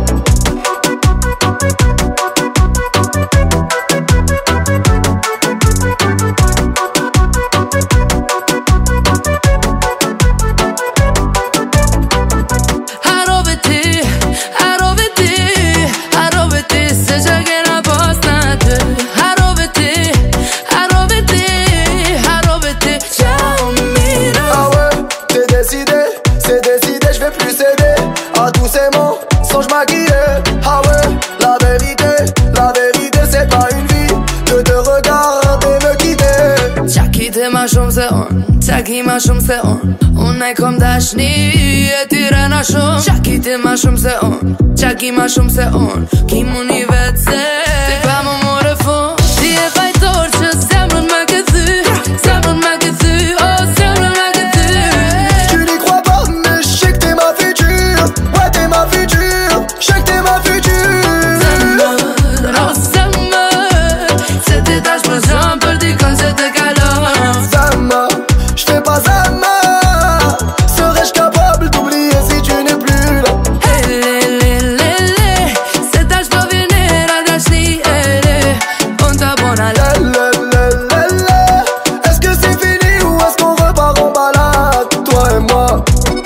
Ah ouais, la vérité, la vérité c'est pas une vie que de regarder me quitter. T'as quitté ma chambre c'est on, t'as quitté ma chambre c'est on. On est comme Dashni et tiré na chambre. T'as quitté ma chambre c'est on, t'as quitté ma chambre c'est on. Qui mon yvette c'est, t'es pas mon mot de fond. T'y es pas torche, c'est mon magazu, c'est mon magazu, oh c'est mon magazu. Tu n'y crois pas, mais je sais que t'es ma future. Ouais, t'es ma future, je sais que t'es ma future. Summer, oh summer, c'est des taches rouges, j'en peux dire quand je te galonne. Zama, je fais pas Zama. Serais-je capable d'oublier si tu n'es plus là? Hey, lé, lé, lé, lé, ces taches peuvent venir à Dashni, hey, lé, on t'abonne à la. Est-ce que c'est fini ou est-ce qu'on repart en balade, toi et moi?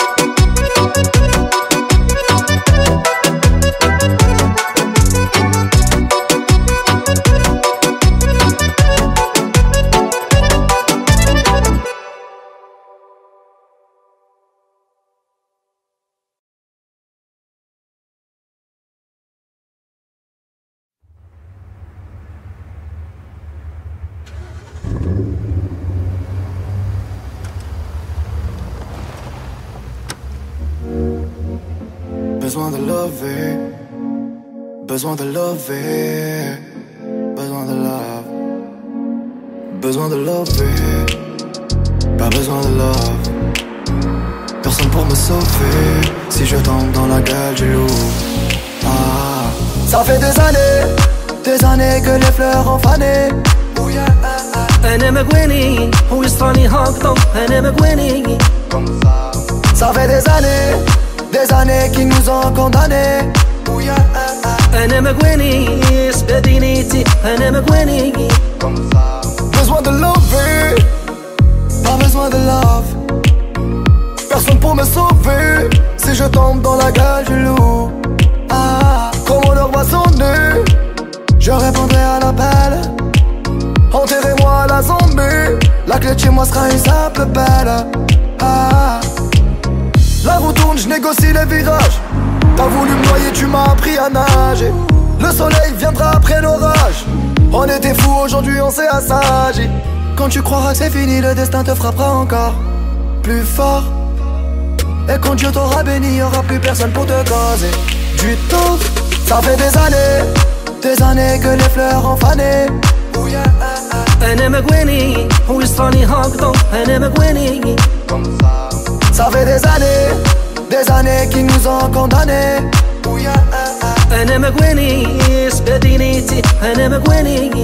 Besoin de lover, besoin de lover, besoin de love, besoin de lover, pas besoin de love. Personne pour me sauver si je tombe dans la gueule du loup. Ah. Ça fait des années, des années que les fleurs ont fané. أنا مقويني ويصطاني هاكطو أنا مقويني. Ça fait des années, des années qui nous ont condamnés. أنا مقويني سبابينيتي أنا مقويني. Besoin de lover, pas besoin de love. Personne pour me sauver si je tombe dans la gueule du loup. Ah, comme on leur voit sonner, je répondrai à l'appel. Enterrez-moi à la zombie, la clé de chez moi sera une simple belle. Ah, la roue tourne, je négocie les virages. T'as voulu me noyer, tu m'as appris à nager. Le soleil viendra après l'orage. On était fous, aujourd'hui on s'est assagi. Quand tu croiras que c'est fini, le destin te frappera encore plus fort. Et quand Dieu t'aura béni, y'aura plus personne pour te causer du tort. Ça fait des années, des années que les fleurs ont fané. أنا مقويني ويصطاني هاكطو أنا مقويني. Ça fait des années, des années qui nous ont condamnés. أنا مقويني سبابينيتي أنا مقويني.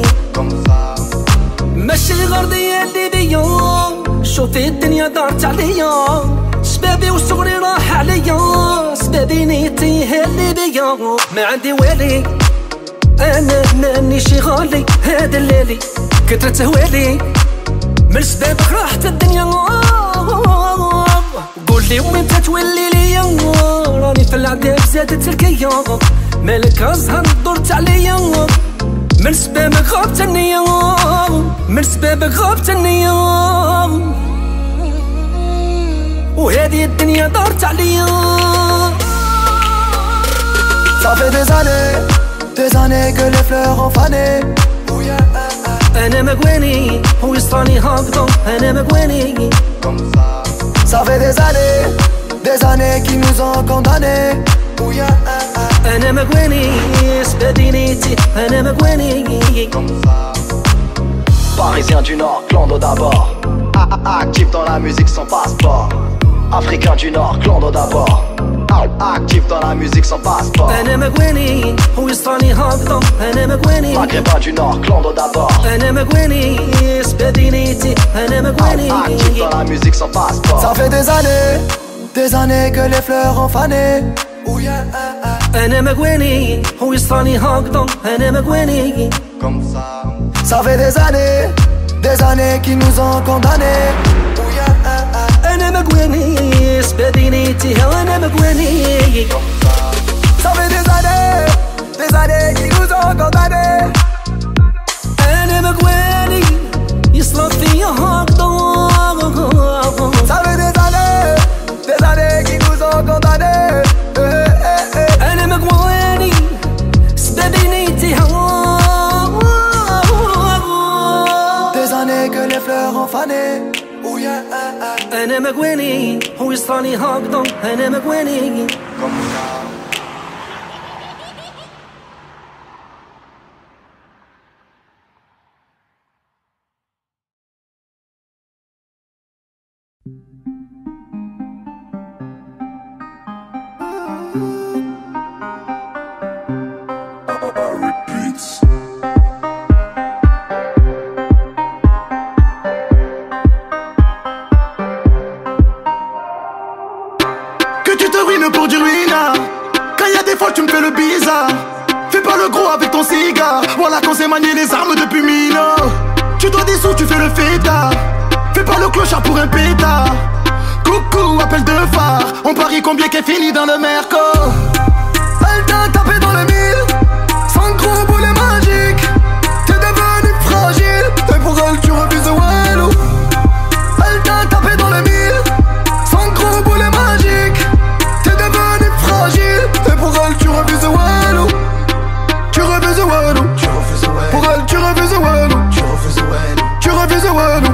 ماشي غردي اللي بيا شوفي الدنيا دارت عليا. شبابي وصغري راح عليا سبابينيتي هي اللي بيا. ما عندي والي أنا ماني شي غالي هذا الليلي كترة تهوالي من سبابك راحت الدنيا. قولي وين تتولي ليا راني في العذاب زادت الكيا. مالك أزهر دورت عليا من سبابك غابت النية من سبابك غابت النية. وهذه الدنيا دارت عليا. Ça fait des années, des années que les fleurs ont fané. أنا مقويني ويسطاني هاكدو أنا مقويني. Ça fait des années, des années qui nous ont condamnés. أنا مقويني سبدينيتي أنا مقويني. Parisien du Nord, clando d'abord. Actif dans la musique sans passeport. Africain du Nord, clando d'abord. Actif dans la musique sans passeport. أنا مقويني ويسطاني هاكدو أنا مقويني. Maghrébin du Nord, clando d'abord. أنا مقويني سبدينيتي أنا مقويني. Actif dans la musique sans passeport. Ça fait des années, des années que les fleurs ont fané. أنا مقويني ويسطاني هاكدو أنا مقويني. Ça fait des années, des années qui nous ont condamnés. أنا مقويني سبدينيتي أنا مقويني. Ça fait des années, des années qui nous ont condamnés. أنا مقويني يصلت فيا هاكدو. Ça fait des années, des années qui nous ont condamnés. أنا مقويني سبدينيتي. Des années que les fleurs ont fané. أنا مقويني ويسطاني هاكدو أنا مقويني. Pour du ruinard. Quand y a des fois tu me fais le bizarre. Fais pas le gros avec ton cigare. Voilà qu'on sait manier les armes depuis mille ans. Tu dois des sous, tu fais le fêtard. Fais pas le clochard pour un pétard. Coucou, appel de phare. On parie combien qu'elle finit dans le merco. Elle t'a tapé dans le mille. Sans gros boulet magique. T'es devenu fragile. Et pour elle tu refuses Walou. Elle t'a tapé dans le mille. Sans gros boulet magique. Et pour elle tu refuses Walou. Tu refuses Walou. Pour elle tu refuses Walou. Tu refuses Walou.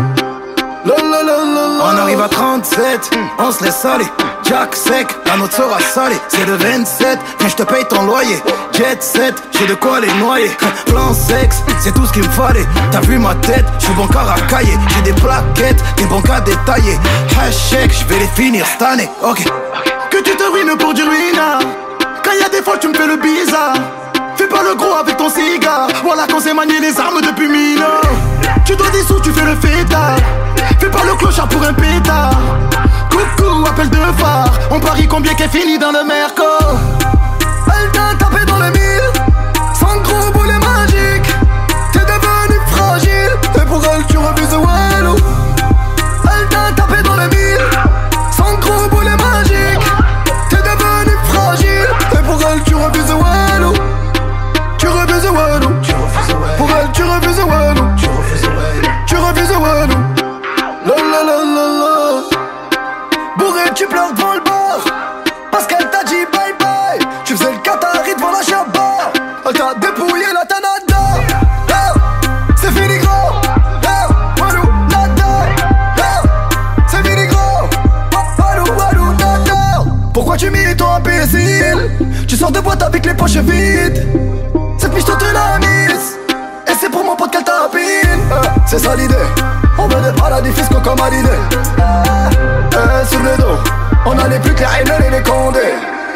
On arrive à trente-sept, on se laisse aller. Jack sec, la note sera salée. C'est le vingt-sept, quand je te paye ton loyer. Jet set, j'ai de quoi les noyer. Plan sexe, c'est tout ce qu'il me fallait. T'as vu ma tête, je suis bon car à cailler. J'ai des plaquettes, des bons cas détaillés. Hashtag, je vais les finir cette année. Ok. Que tu te ruines pour du ruinard. Quand y a des fois tu me fais le bizarre. Fais pas le gros avec ton cigare. Voilà qu'on sait manier les armes depuis mille ans. Tu dois des sous, tu fais le fêtard. Fais pas le clochard pour un pétard. Coucou, appel de phare. On parie combien qu'elle finit dans le merco. Elle t'a tapé dans le mille. Sans gros boulet magique. T'es devenu fragile. Et pour elle tu refuses Walou. Elle t'a tapé dans le mille. Sans gros boulet magique. T'es devenu fragile. Et pour elle tu refuses Walou. Tu refuses Walou. Pour elle tu refuses Walou. Tu refuses Walou. La la la la la. Bourré tu pleures devant le bar. Parce qu'elle t'a dit bye bye. Tu faisais le Qatari devant la Shabba. Elle t'a dépouillé la Tanada. Oh, c'est fini gros. Oh, Walou, nada. Oh, c'est fini gros. Oh, Walou, Walou, nada. Pourquoi tu m'y toi imbécile? Tu sors de boîte avec les poches vides. Cette miche te l'a mise. Et c'est pour mon pote qu'elle tapine. euh, C'est ça l'idée. On veut des paradis fiscaux comme à l'idée. euh, euh, Sur le dos on a les plus que les Hainel et les Condés.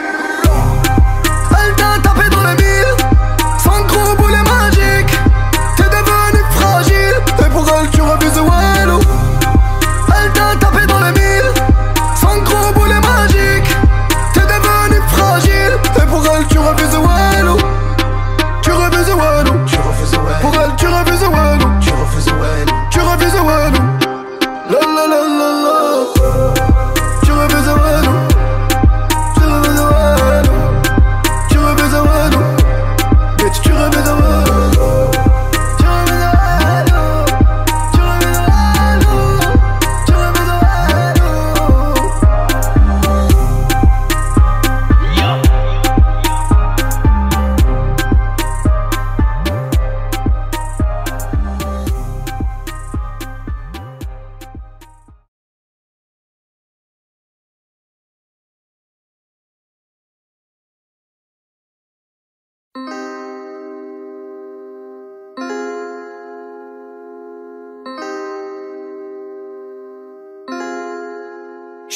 Elle t'a tapé dans le mille. Sans gros boulet magique. T'es devenu fragile. Et pour elle tu refuses Walou. Elle t'a tapé dans le mille. Sans gros boulet magique. T'es devenu fragile. Et pour elle tu refuses Walou. Tu refuses Walou. Pour elle tu refuses Walou. Tu refuses Walou. La la la la la. Tu refuses Walou. Tu refuses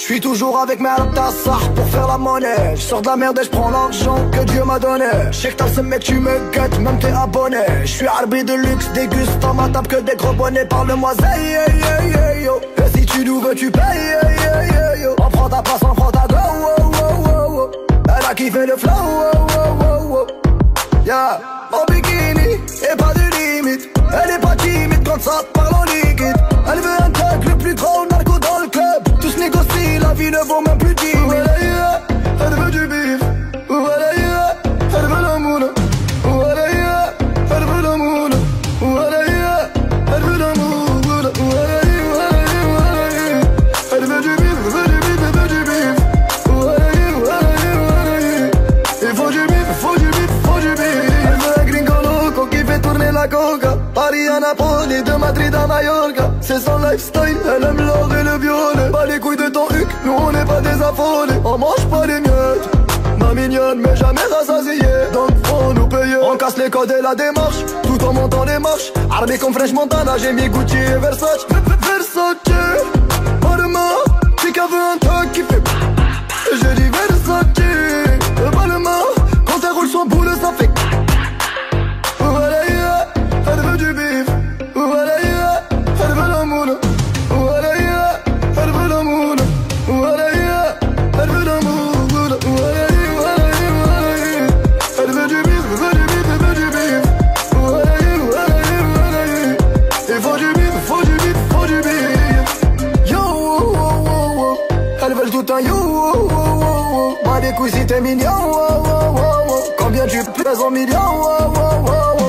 J'suis toujours avec mes altassars pour faire la monnaie. J'sors de la merde et j'prends l'argent que Dieu m'a donné. J'sais que t'as ce mec, tu me guettes, même t'es abonné. J'suis arbitre de luxe, déguste à ma table que des gros bonnets. Parle-moi zay, yeah, yeah, yeah, yo. Et si tu nous veux, tu payes, yeah, yeah, yeah, yo. On prend ta place, on prend ta go, oh, oh, oh, oh. Elle a kiffé le flow, oh, oh, oh, oh. Yeah, en bikini, et pas de limite. Elle est pas timide quand ça parle en liquide. Elle veut un truc, le plus gros narco dans le club. Tous négocient, la vie ne vaut même plus dix mille. Voilà, yeah, elle veut du bif. Voilà, yeah, elle veut la moule. Voilà, yeah, elle veut la moule. Voilà, yeah, elle veut la moule. Voilà, yeah, voilà, yeah. Elle veut du bif, elle veut du bif, elle veut du bif. Voilà, yeah, voilà, yeah, voilà, yeah. Il faut du bif, il faut du bif, il faut du bif. Elle veut un gringo loco qui fait tourner la coca. Paris à Napoli, de Madrid à Mallorca. C'est son lifestyle, elle aime l'or et le violet. Pas les couilles de ton huc, nous on n'est pas des affolés. On mange pas les miettes, ma mignonne mais jamais rassasiée. Donc faut nous payer. On casse les codes et la démarche, tout en montant les marches. Armé comme French Montana, j'ai mis Gucci et Versace. Versace, Balmain, Chica veut un truc qui fait. J'ai dit Versace, Balmain, quand elle roule son boule ça fait. Voilà, yeah, elle veut du bif. Voilà, yeah, elle veut la moule. Voilà, yeah, elle veut la moule. Voilà, yeah, elle veut la moule. Voilà, yeah, voilà, yeah, voilà, yeah. Elle veut du bif, elle veut du bif, elle veut du bif. Voilà, yeah, voilà, yeah, voilà, yeah. Il faut du bif, il faut du bif, il faut du bif. Yo, oh, oh, oh, oh. Elles veulent tout un yo, oh, oh, oh, oh. Moi des couilles si t'es mignon, oh, oh, oh, oh. Combien tu pèses en millions, oh, oh, oh, oh.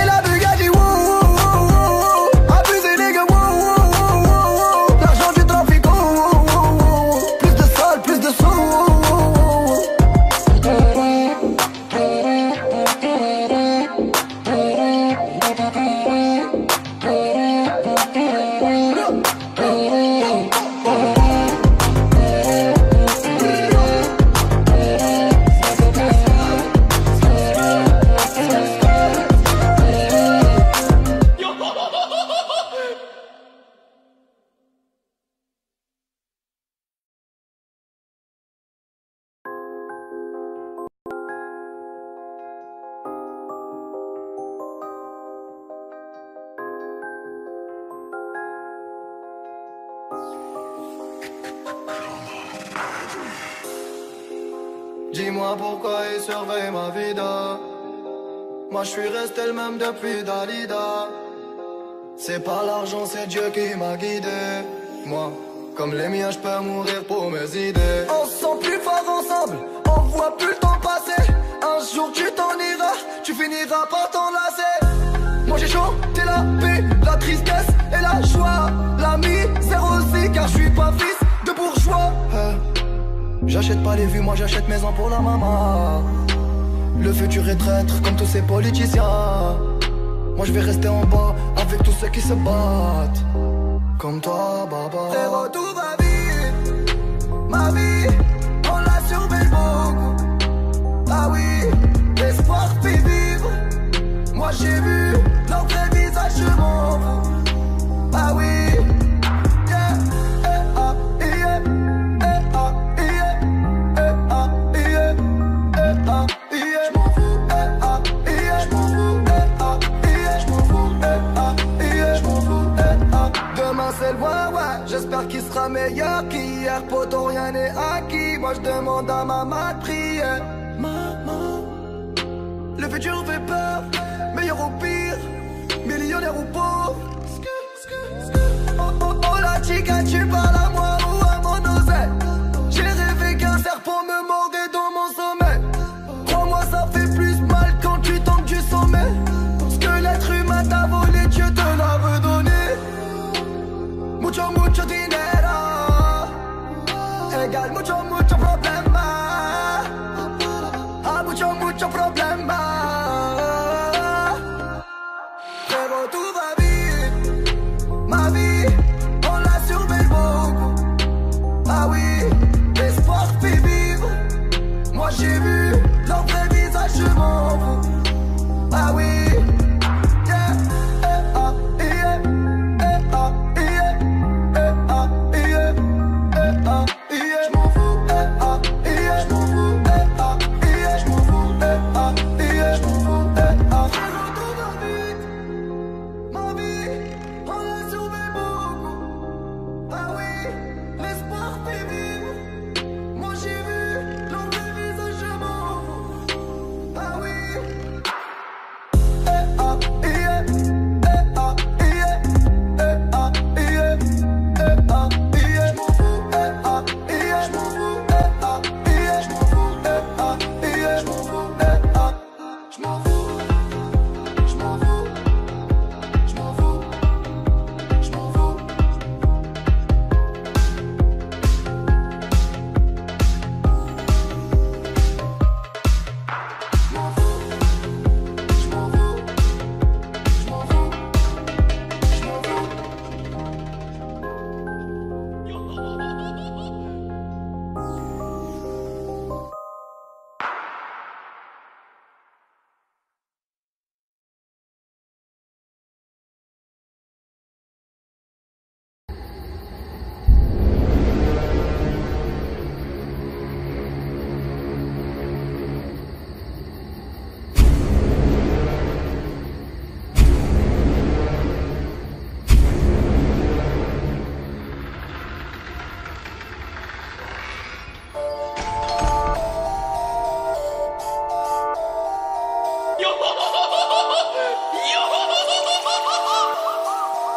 Dis-moi pourquoi il surveille ma vida. Moi je suis resté le même depuis Dalida. C'est pas l'argent, c'est Dieu qui m'a guidé. Moi, comme les miens, je peux mourir pour mes idées. On se sent plus fort ensemble, on voit plus le temps passer. Un jour tu t'en iras, tu finiras par t'enlacer. Moi j'ai chanté la paix, la tristesse et la joie. La misère aussi, car je suis pas fils de bourgeois. euh. J'achète pas les vues, moi j'achète maison pour la maman. Le futur est traître comme tous ces politiciens. Moi je vais rester en bas avec tous ceux qui se battent. Comme toi, baba. Frérot, tout va vite. Ma vie, on la surveille beaucoup. Ah oui, l'espoir fait vivre. Moi j'ai vu leur vrai visage, je m'en fous. Ah oui. C'est loin, ouais, j'espère qu'il sera meilleur qu'hier. Poto, rien n'est acquis. Moi je demande à maman de prier. Maman, le futur fait peur. Meilleur ou pire, millionnaire ou pauvre. Oh, oh, oh la chica, tu parles à moi ou à mon oseille. J'ai rêvé qu'un serpent me mordait dans mon sommeil. Crois-moi, ça fait plus mal quand tu tombes du sommet. Ce que l'être humain t'a volé, Dieu te l'a redonné. Mucho, mucho dinero Egal mucho, mucho problema. Ah, mucho, mucho problema. Frérot, tout va vite. Ma vie, on la surveille beaucoup.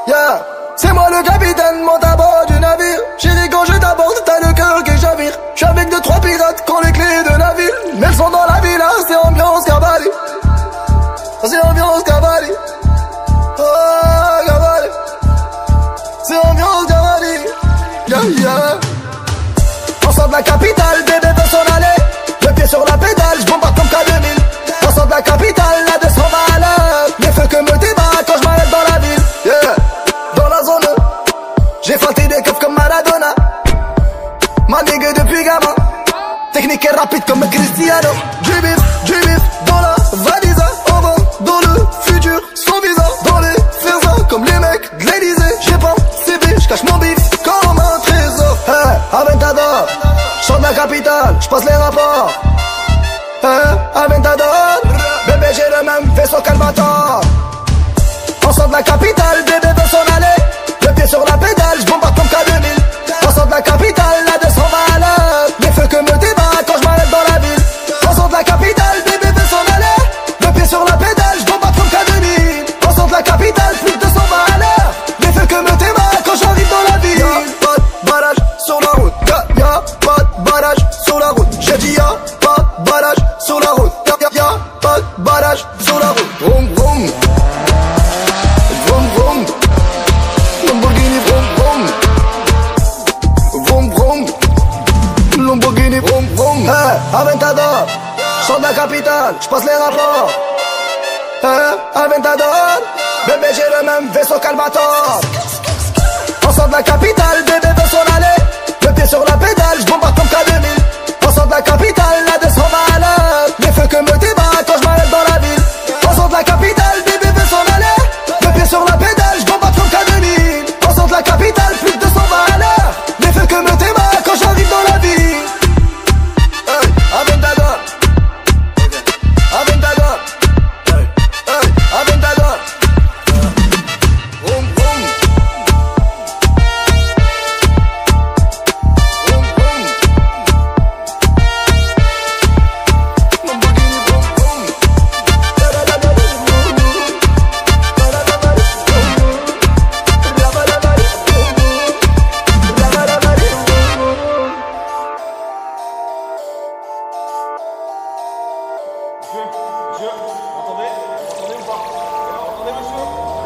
Yeah. C'est moi le capitaine, monte à bord du navire. Chérie, quand je t'aborde, t'as le cœur qui chavire. J'suis avec deux, trois pirates qui ont les clés de la ville. Mais elles sont dans la villa, c'est ambiance Cavalli. C'est ambiance Cavalli. Oh, Cavalli. C'est ambiance Cavalli. Yeah, yeah. On sort de la capitale, bébé veut s'en aller. Le pied sur la pédale, j'bombarde comme K deux mille. On sort de la capitale, la deux cents va à l'heure. Les feux que me débat quand j'm'arrête dans la ville. Yeah. Dans la zone, j'ai fâté des keufs comme Maradona. Ma nigga depuis gamin. Technique et rapide comme Cristiano. Du bif, du bif, dans la valise. On va dans le futur, sans visa. Dans les faisans, comme les mecs de l'Elysée. J'ai pas C V, j'cache mon bif comme un trésor. Hey, Aventador, j'sors de la capitale, j'passe les rapports. Hey, Aventador, bébé j'ai le même vaisseau qu'Albator. On sort de la capitale, bébé veut s'en aller. Le pied sur la pédale, j'bombarde comme K deux mille. On sort de la capitale, la deux cents va à l'heure. Les feux que me débat quand j'm'arrête dans la ville. On sort de la capitale, bébé veut s'en aller. Le pied sur la pédale, j'bombarde comme K deux mille. On sort de la capitale, plus de deux cents va à l'heure. Les feux que me débat quand j'arrive dans la ville. Y'a pas de barrage sur la route. Y'a, y'a pas de barrage sur la route. J'ai dit y'a pas de barrage sur la route. Y'a, y'a, y'a pas de barrage sur la route. Vroom, vroom. Vroom, vroom. Lamborghini, vroom, vroom. Vroom, vroom. Lamborghini, vroom, vroom. Hey, Aventador, j'sors de la capitale, j'passe les rapports. Hey, Aventador, bébé j'ai le même vaisseau qu'Albator. On sort de la capitale, bébé veut s'en aller. Le pied sur la pédale, j'bombarde comme K deux mille. On sort de la capitale, la deux cents va à l'heure. Les feux que me débat quand j'm'arrête dans la ville. On sort de la capitale, bébé veut s'en aller. Le pied sur la pédale, j'bombarde comme K deux mille. On sort de la capitale, plus de deux cents va à l'heure. Les feux que me débat quand j'arrive dans la ville. Hey, Aventador. Aventador. Hey, hey, Aventador. Vroom, vroom. Vroom, vroom. Lamborghini, vroom, vroom. Monsieur, monsieur, vous entendez? Vous entendez ou pas? Vous entendez, monsieur?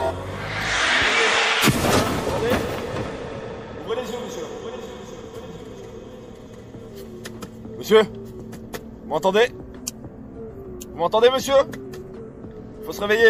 Vous entendez? Ouvrez les yeux, monsieur. Ouvrez les yeux, monsieur. Ouvrez les yeux, monsieur. Monsieur, vous m'entendez? Vous m'entendez, monsieur? Faut se réveiller.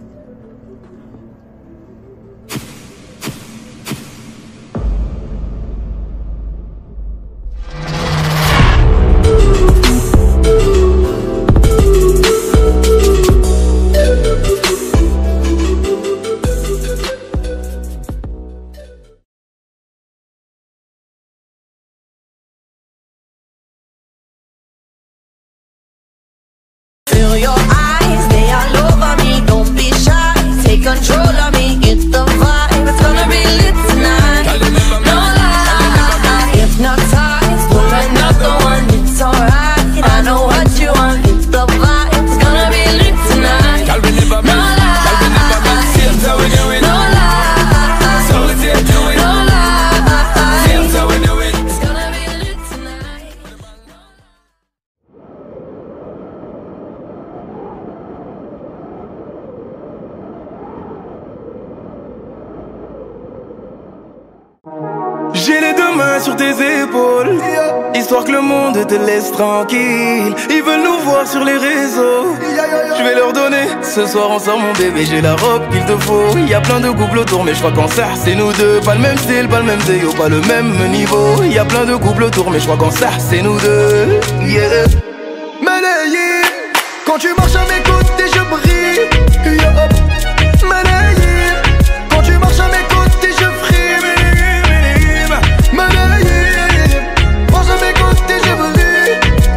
Feel your eyes, they all over me. Don't be shy, take control of me. Get the vibe, it's gonna be lit tonight. No lie, hypnotized, pull another one. It's alright, I know what you want. Get the vibe, it's gonna be lit tonight. No lie, no lie, it's gonna be lit tonight. J'ai les deux mains sur tes épaules, histoire que le monde te laisse tranquille. Ils veulent nous voir sur les réseaux, je vais leur donner. Ce soir on sort mon bébé, j'ai la robe qu'il te faut. Y a plein de couples autour mais je crois qu'en ça c'est nous deux. Pas le même style, pas le même déo, pas le même niveau. Y a plein de couples autour mais je crois qu'en ça c'est nous deux. Yeah. Malayé, quand tu marches à mes côtés je brille. Yeah. Malayé, quand tu marches à mes côtés je frime. Malayé, marche à mes côtés je brille.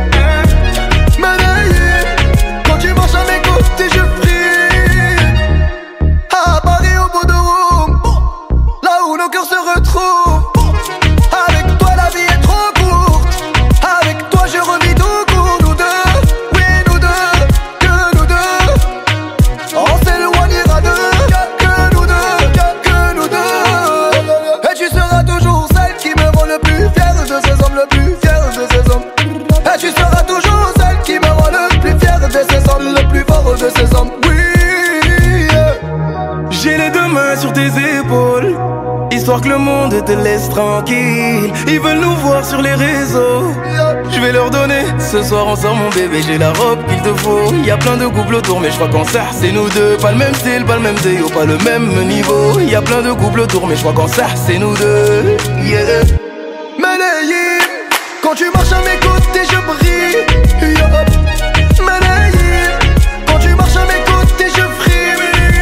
Malayé, quand tu marches à mes côtés je brille. À Paris au bout de Rome, là où nos cœurs se retrouvent. Avec toi la vie est trop courte. Avec toi je revis tout court. Nous deux, oui nous deux, que nous deux. mains sur tes épaules, histoire que le monde te laisse tranquille. Ils veulent nous voir sur les réseaux, je vais leur donner. Ce soir on sort mon bébé, j'ai la robe qu'il te faut. Y'a plein de couples autour mais je crois qu'en ça c'est nous deux. Pas le même style, pas le même déo, pas le même niveau. Y'a plein de couples autour mais je crois qu'en ça c'est nous deux. Yeah. Malayé, quand tu marches à mes côtés je brille. Yeah. Malayé, quand tu marches à mes côtés je frime.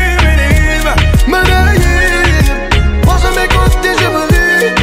Malayé, marche à mes côtés je brille.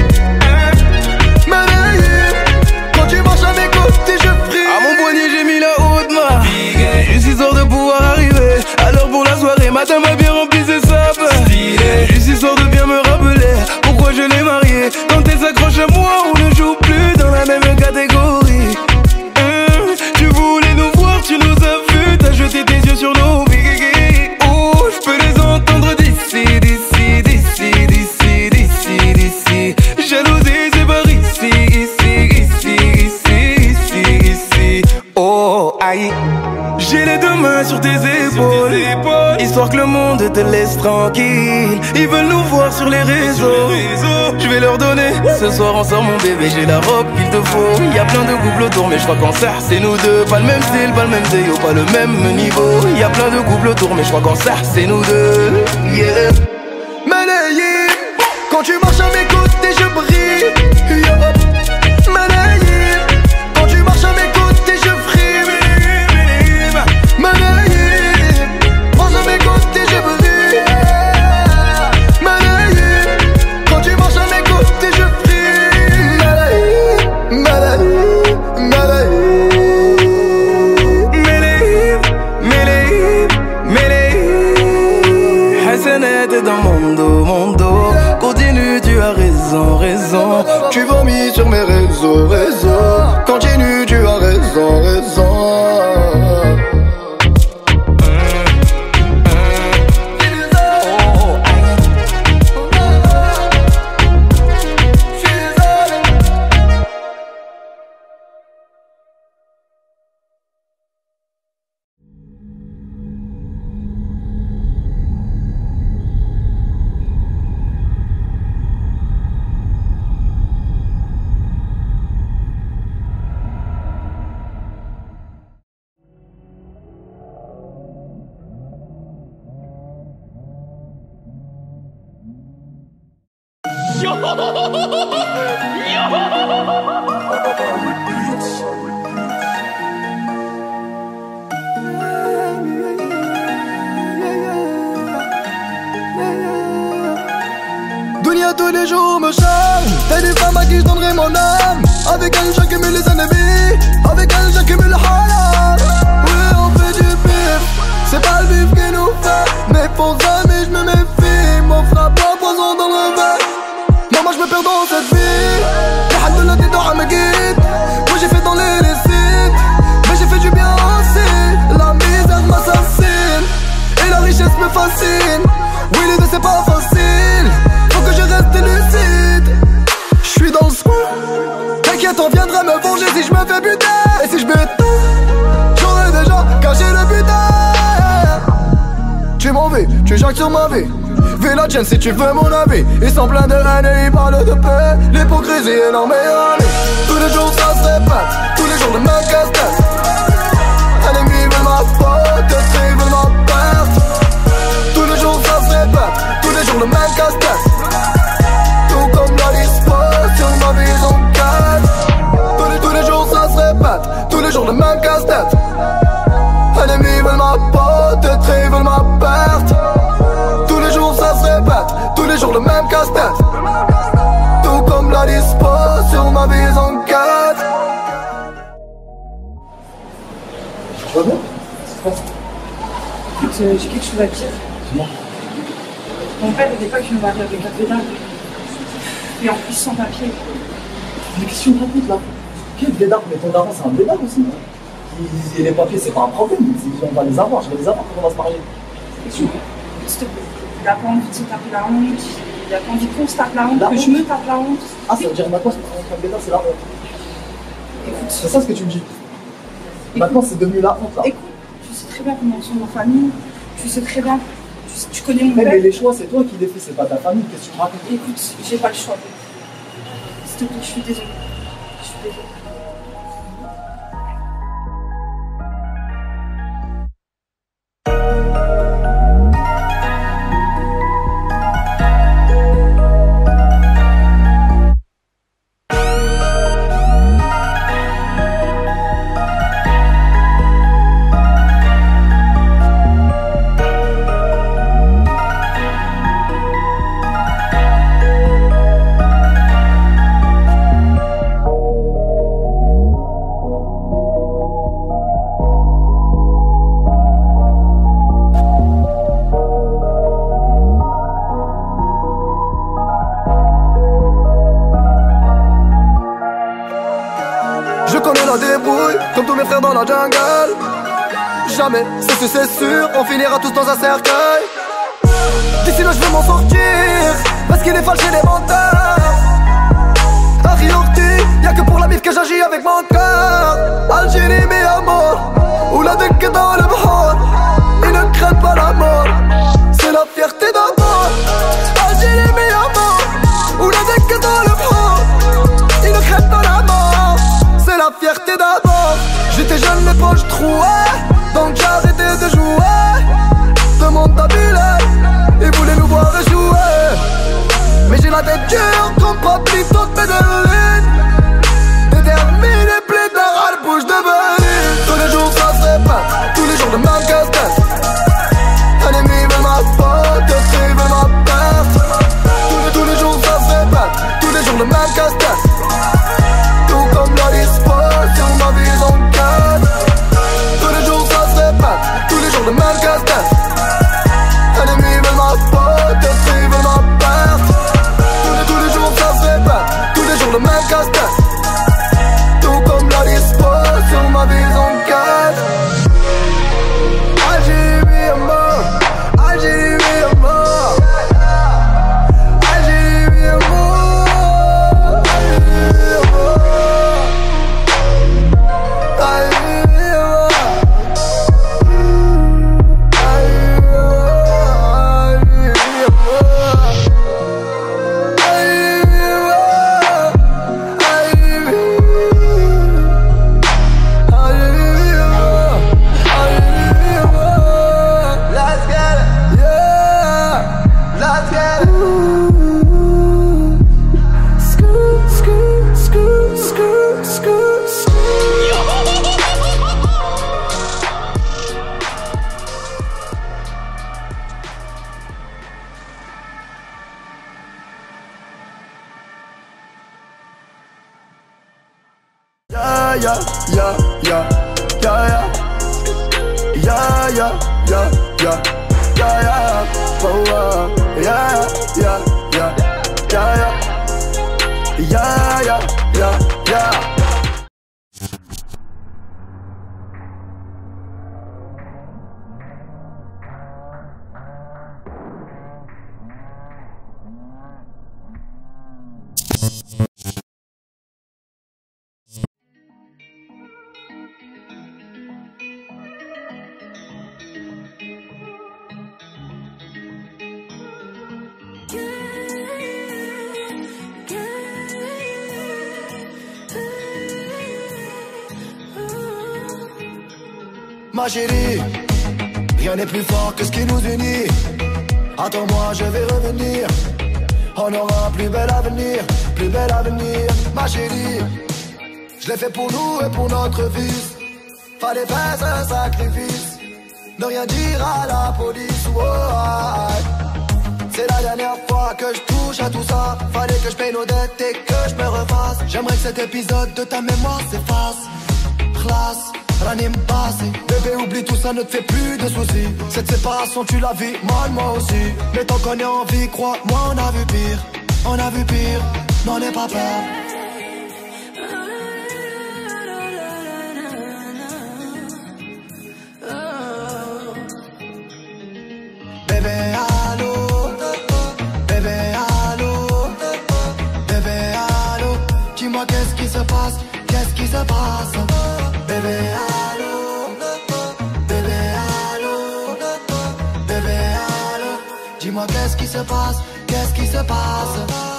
Malayé, quand tu marches à mes côtés je frime. À mon poignet j'ai mis la haute main, juste histoire de pouvoir arriver à l'heure pour la soirée. Matin m'a bien rempli ses sapes, juste histoire de bien me rappeler pourquoi je l'ai mariée. Quand elle s'accroche à moi on ne joue plus dans la même catégorie. Hum, tu voulais nous voir, tu nous as vus, t'as jeté tes yeux sur nos vies. Oh, je peux les entendre d'ici, d'ici, d'ici, d'ici, d'ici, d'ici. Jalousie c'est par ici, ici, ici, ici, ici, ici. Oh, aïe. J'ai les deux mains sur tes épaules, histoire que le monde te laisse tranquille. Ils veulent nous voir sur les réseaux, je vais leur donner. Ce soir on sort mon bébé, j'ai la robe qu'il te faut. Y'a plein de couples autour mais je crois qu'en ça c'est nous deux. Pas le même style, pas le même déo, pas le même niveau. Y'a plein de couples autour mais je crois qu'en ça c'est nous deux. Yeah. Malayé, quand tu marches à mes côtés je brille. Yeah. Malayé, quand tu marches à mes côtés je frime. Malayé, marche à mes côtés je brille. Malayé, quand tu marches à mes côtés je frime. Malayé, Malayé, Malayé. Méléhib, Méléhib, Méléhib. Hassanet est dans mon dos, mon dos. Continue, tu as raison, raison. Tu vomis sur mes réseaux, réseaux. Continue, tu as raison, raison. Dunia tous les jours me charme. T'es des femmes à qui je donnerai mon âme. Avec elle j'accumule les ennemis, avec elle j'accumule le halal. Oui on fait du bif, c'est pas le bif qui nous fait. Mais pour jamais je me méfie, mon frappe en poison dans le verre. Non moi je me perds dans cette vie. Alhamdoulilah t'es dans ma guide. Moi j'ai fait dans les récits, mais j'ai fait du bien aussi. La misère m'assassine et la richesse me fascine. Oui l'idée c'est pas facile, faut que je reste lucide. J'suis dans le squat, t'inquiète on viendra me venger si je me fais buter. Et si je bute, j'aurais déjà caché le butin. Tu m'en veux, tu jacques sur ma vie. Vis la tienne si tu veux mon avis. Ils sont pleins de haine et ils parlent de paix. L'hypocrisie est leur meilleure amie. Tous les jours ça se répète, tous les jours le même casse-tête. Ennemis veulent ma faute, ils veulent ma perte. Tous les jours ça se répète, tous les jours le même casse-tête. Tout comme la disposition, ma vie en quête. Tous les, tous les jours ça se répète, tous les jours le même casse-tête. Ennemis veulent ma faute, ils veulent ma perte. Tous les jours ça se répète, tous les jours le même casse-tête. Tout comme la disposition, ma vie en quête. Tu vas bien? Écoute, euh, j'ai quelque chose à dire. Dis-moi. Mon père il n'est pas que je me marie avec un pédale. Et en plus sans papier. Mais qu'est-ce que tu me racontes là? Quel bédard? Mais ton daron c'est un bédard aussi, non? Et les papiers c'est pas un problème, on va les avoir, je vais les avoir quand on va se marier. S'il te plaît, il a pas envie de se taper la honte, il a pas envie qu'on se tape la honte, la que honte. Je me tape la honte. Ah ça veut dire maintenant que bédard c'est la honte. Écoute, c'est ça ce que tu me dis. Écoute, maintenant c'est devenu la honte là. Écoute, tu sais très bien comment sont nos familles, tu sais très bien, tu tu connais mon mais, père. mais les choix, c'est toi qui les fais, c'est pas ta famille. Qu'est-ce que tu racontes? Écoute, j'ai pas le choix. S'il te plaît, je suis désolée. Je suis désolée. Comme tous mes frères dans la jungle. Jamais, c'est sûr, c'est sûr, on finira tous dans un cercueil. D'ici là je veux m'en sortir, parce qu'il est fâché les menteurs. Harry Orti, y'a que pour la mif que j'agis avec mon cœur. Algérie mi amour, ou la deck dans le bhor. Ils ne craignent pas la mort, c'est la fierté d'abord. Algérie mi amour, ou la deck dans le bhor. Ils ne craignent pas la mort, c'est la fierté d'abord. J'étais jeune les poches trouées, donc j'ai arrêté de jouer. Demande à Bilal, il voulait nous voir échouer. Mais j'ai la tête dure comme Pablito de Medellin. Déterminé, plus d'art, bouche de Berlin. Tous les jours ça se répète, tous les jours le même casse-tête. Un ennemi veut ma faute, d'autres veulent ma perte. Tous les, tous les jours ça se répète, tous les jours le même casse-tête. Tout comme la dispose sur ma vie en quête. Tous les jours ça se répète, tous les jours le même casse-tête. Un ennemi veut ma faute, d'autres veulent ma perte. Tous les, tous les jours ça se répète, tous les jours le même casse-tête. Tout comme la dispose sur ma vie en quête. Algérie à mort, Algérie à mort. Algérie à mort, Algérie à mort. Algérie à mort. Yeah, yeah, yeah, yeah, yeah, yeah, yeah, yeah, yeah, yeah, yeah, oh, uh, yeah, yeah, yeah, yeah, yeah, yeah, yeah, yeah, yeah. Ma chérie, rien n'est plus fort que ce qui nous unit. Attends-moi, je vais revenir. On aura un plus bel avenir, plus bel avenir. Ma chérie, je l'ai fait pour nous et pour notre fils. Fallait faire un sacrifice, ne rien dire à la police. Oh, ah, c'est la dernière fois que je touche à tout ça. Fallait que je paye nos dettes et que je me refasse. J'aimerais que cet épisode de ta mémoire s'efface. Classe, ranime passé. Bébé, oublie tout ça, ne te fais plus de soucis. Cette séparation, tu la vis mal, moi aussi. Mais tant qu'on est en vie, crois-moi, on a vu pire. On a vu pire, n'en aie pas peur. Bébé, allô, bébé, allô, bébé, allô. Dis-moi qu'est-ce qui se passe, qu'est-ce qui se passe. Bébé, allô, bébé, allô, bébé, allô. se passe, qu'est-ce qui se passe?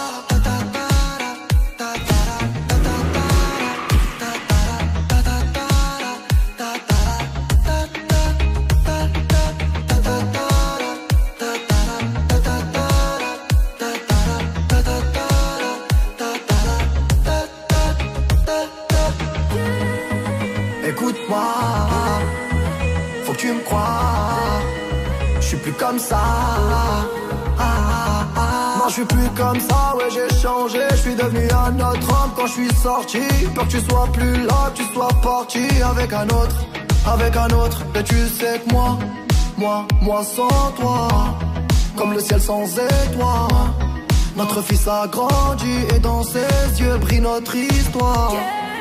Écoute-moi, faut que tu me crois. Je suis plus comme ça. Ah, ah, ah. Non, je suis plus comme ça, ouais, j'ai changé. Je suis devenu un autre homme quand je suis sorti. Peur que tu sois plus là, que tu sois parti avec un autre, avec un autre. Et tu sais que moi, moi, moi sans toi, comme le ciel sans étoiles. Notre fils a grandi et dans ses yeux brille notre histoire.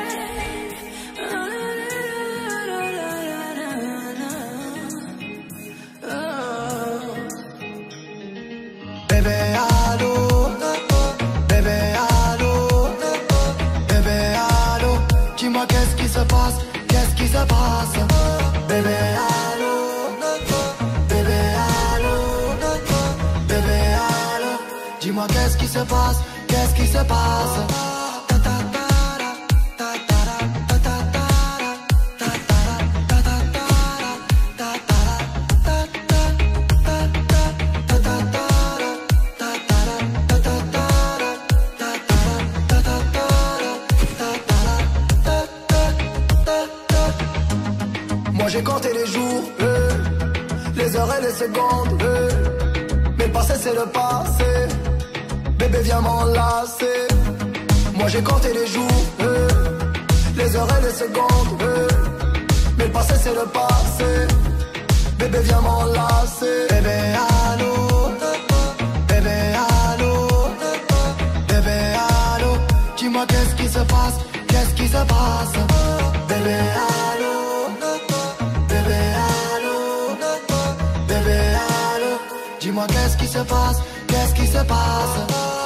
Bébé allô, bébé allô, bébé allô, dis-moi qu'est-ce qui se passe, qu'est-ce qui se passe? Bébé allô, bébé allô, bébé allô, dis-moi qu'est-ce qui se passe, qu'est-ce qui se passe? Moi j'ai compté les jours, euh, les heures et les secondes, euh, mais le passé c'est le passé. Bébé viens m'enlacer. Moi j'ai compté les jours, euh, les heures et les secondes, euh, mais le passé c'est le passé. Bébé viens m'enlacer. Bébé allô, bébé allô, bébé allô, dis-moi qu'est-ce qui se passe, qu'est-ce qui se passe? Bébé allô, bébé allô, bébé allô, dis-moi qu'est-ce qui se passe, qu'est-ce qui se passe?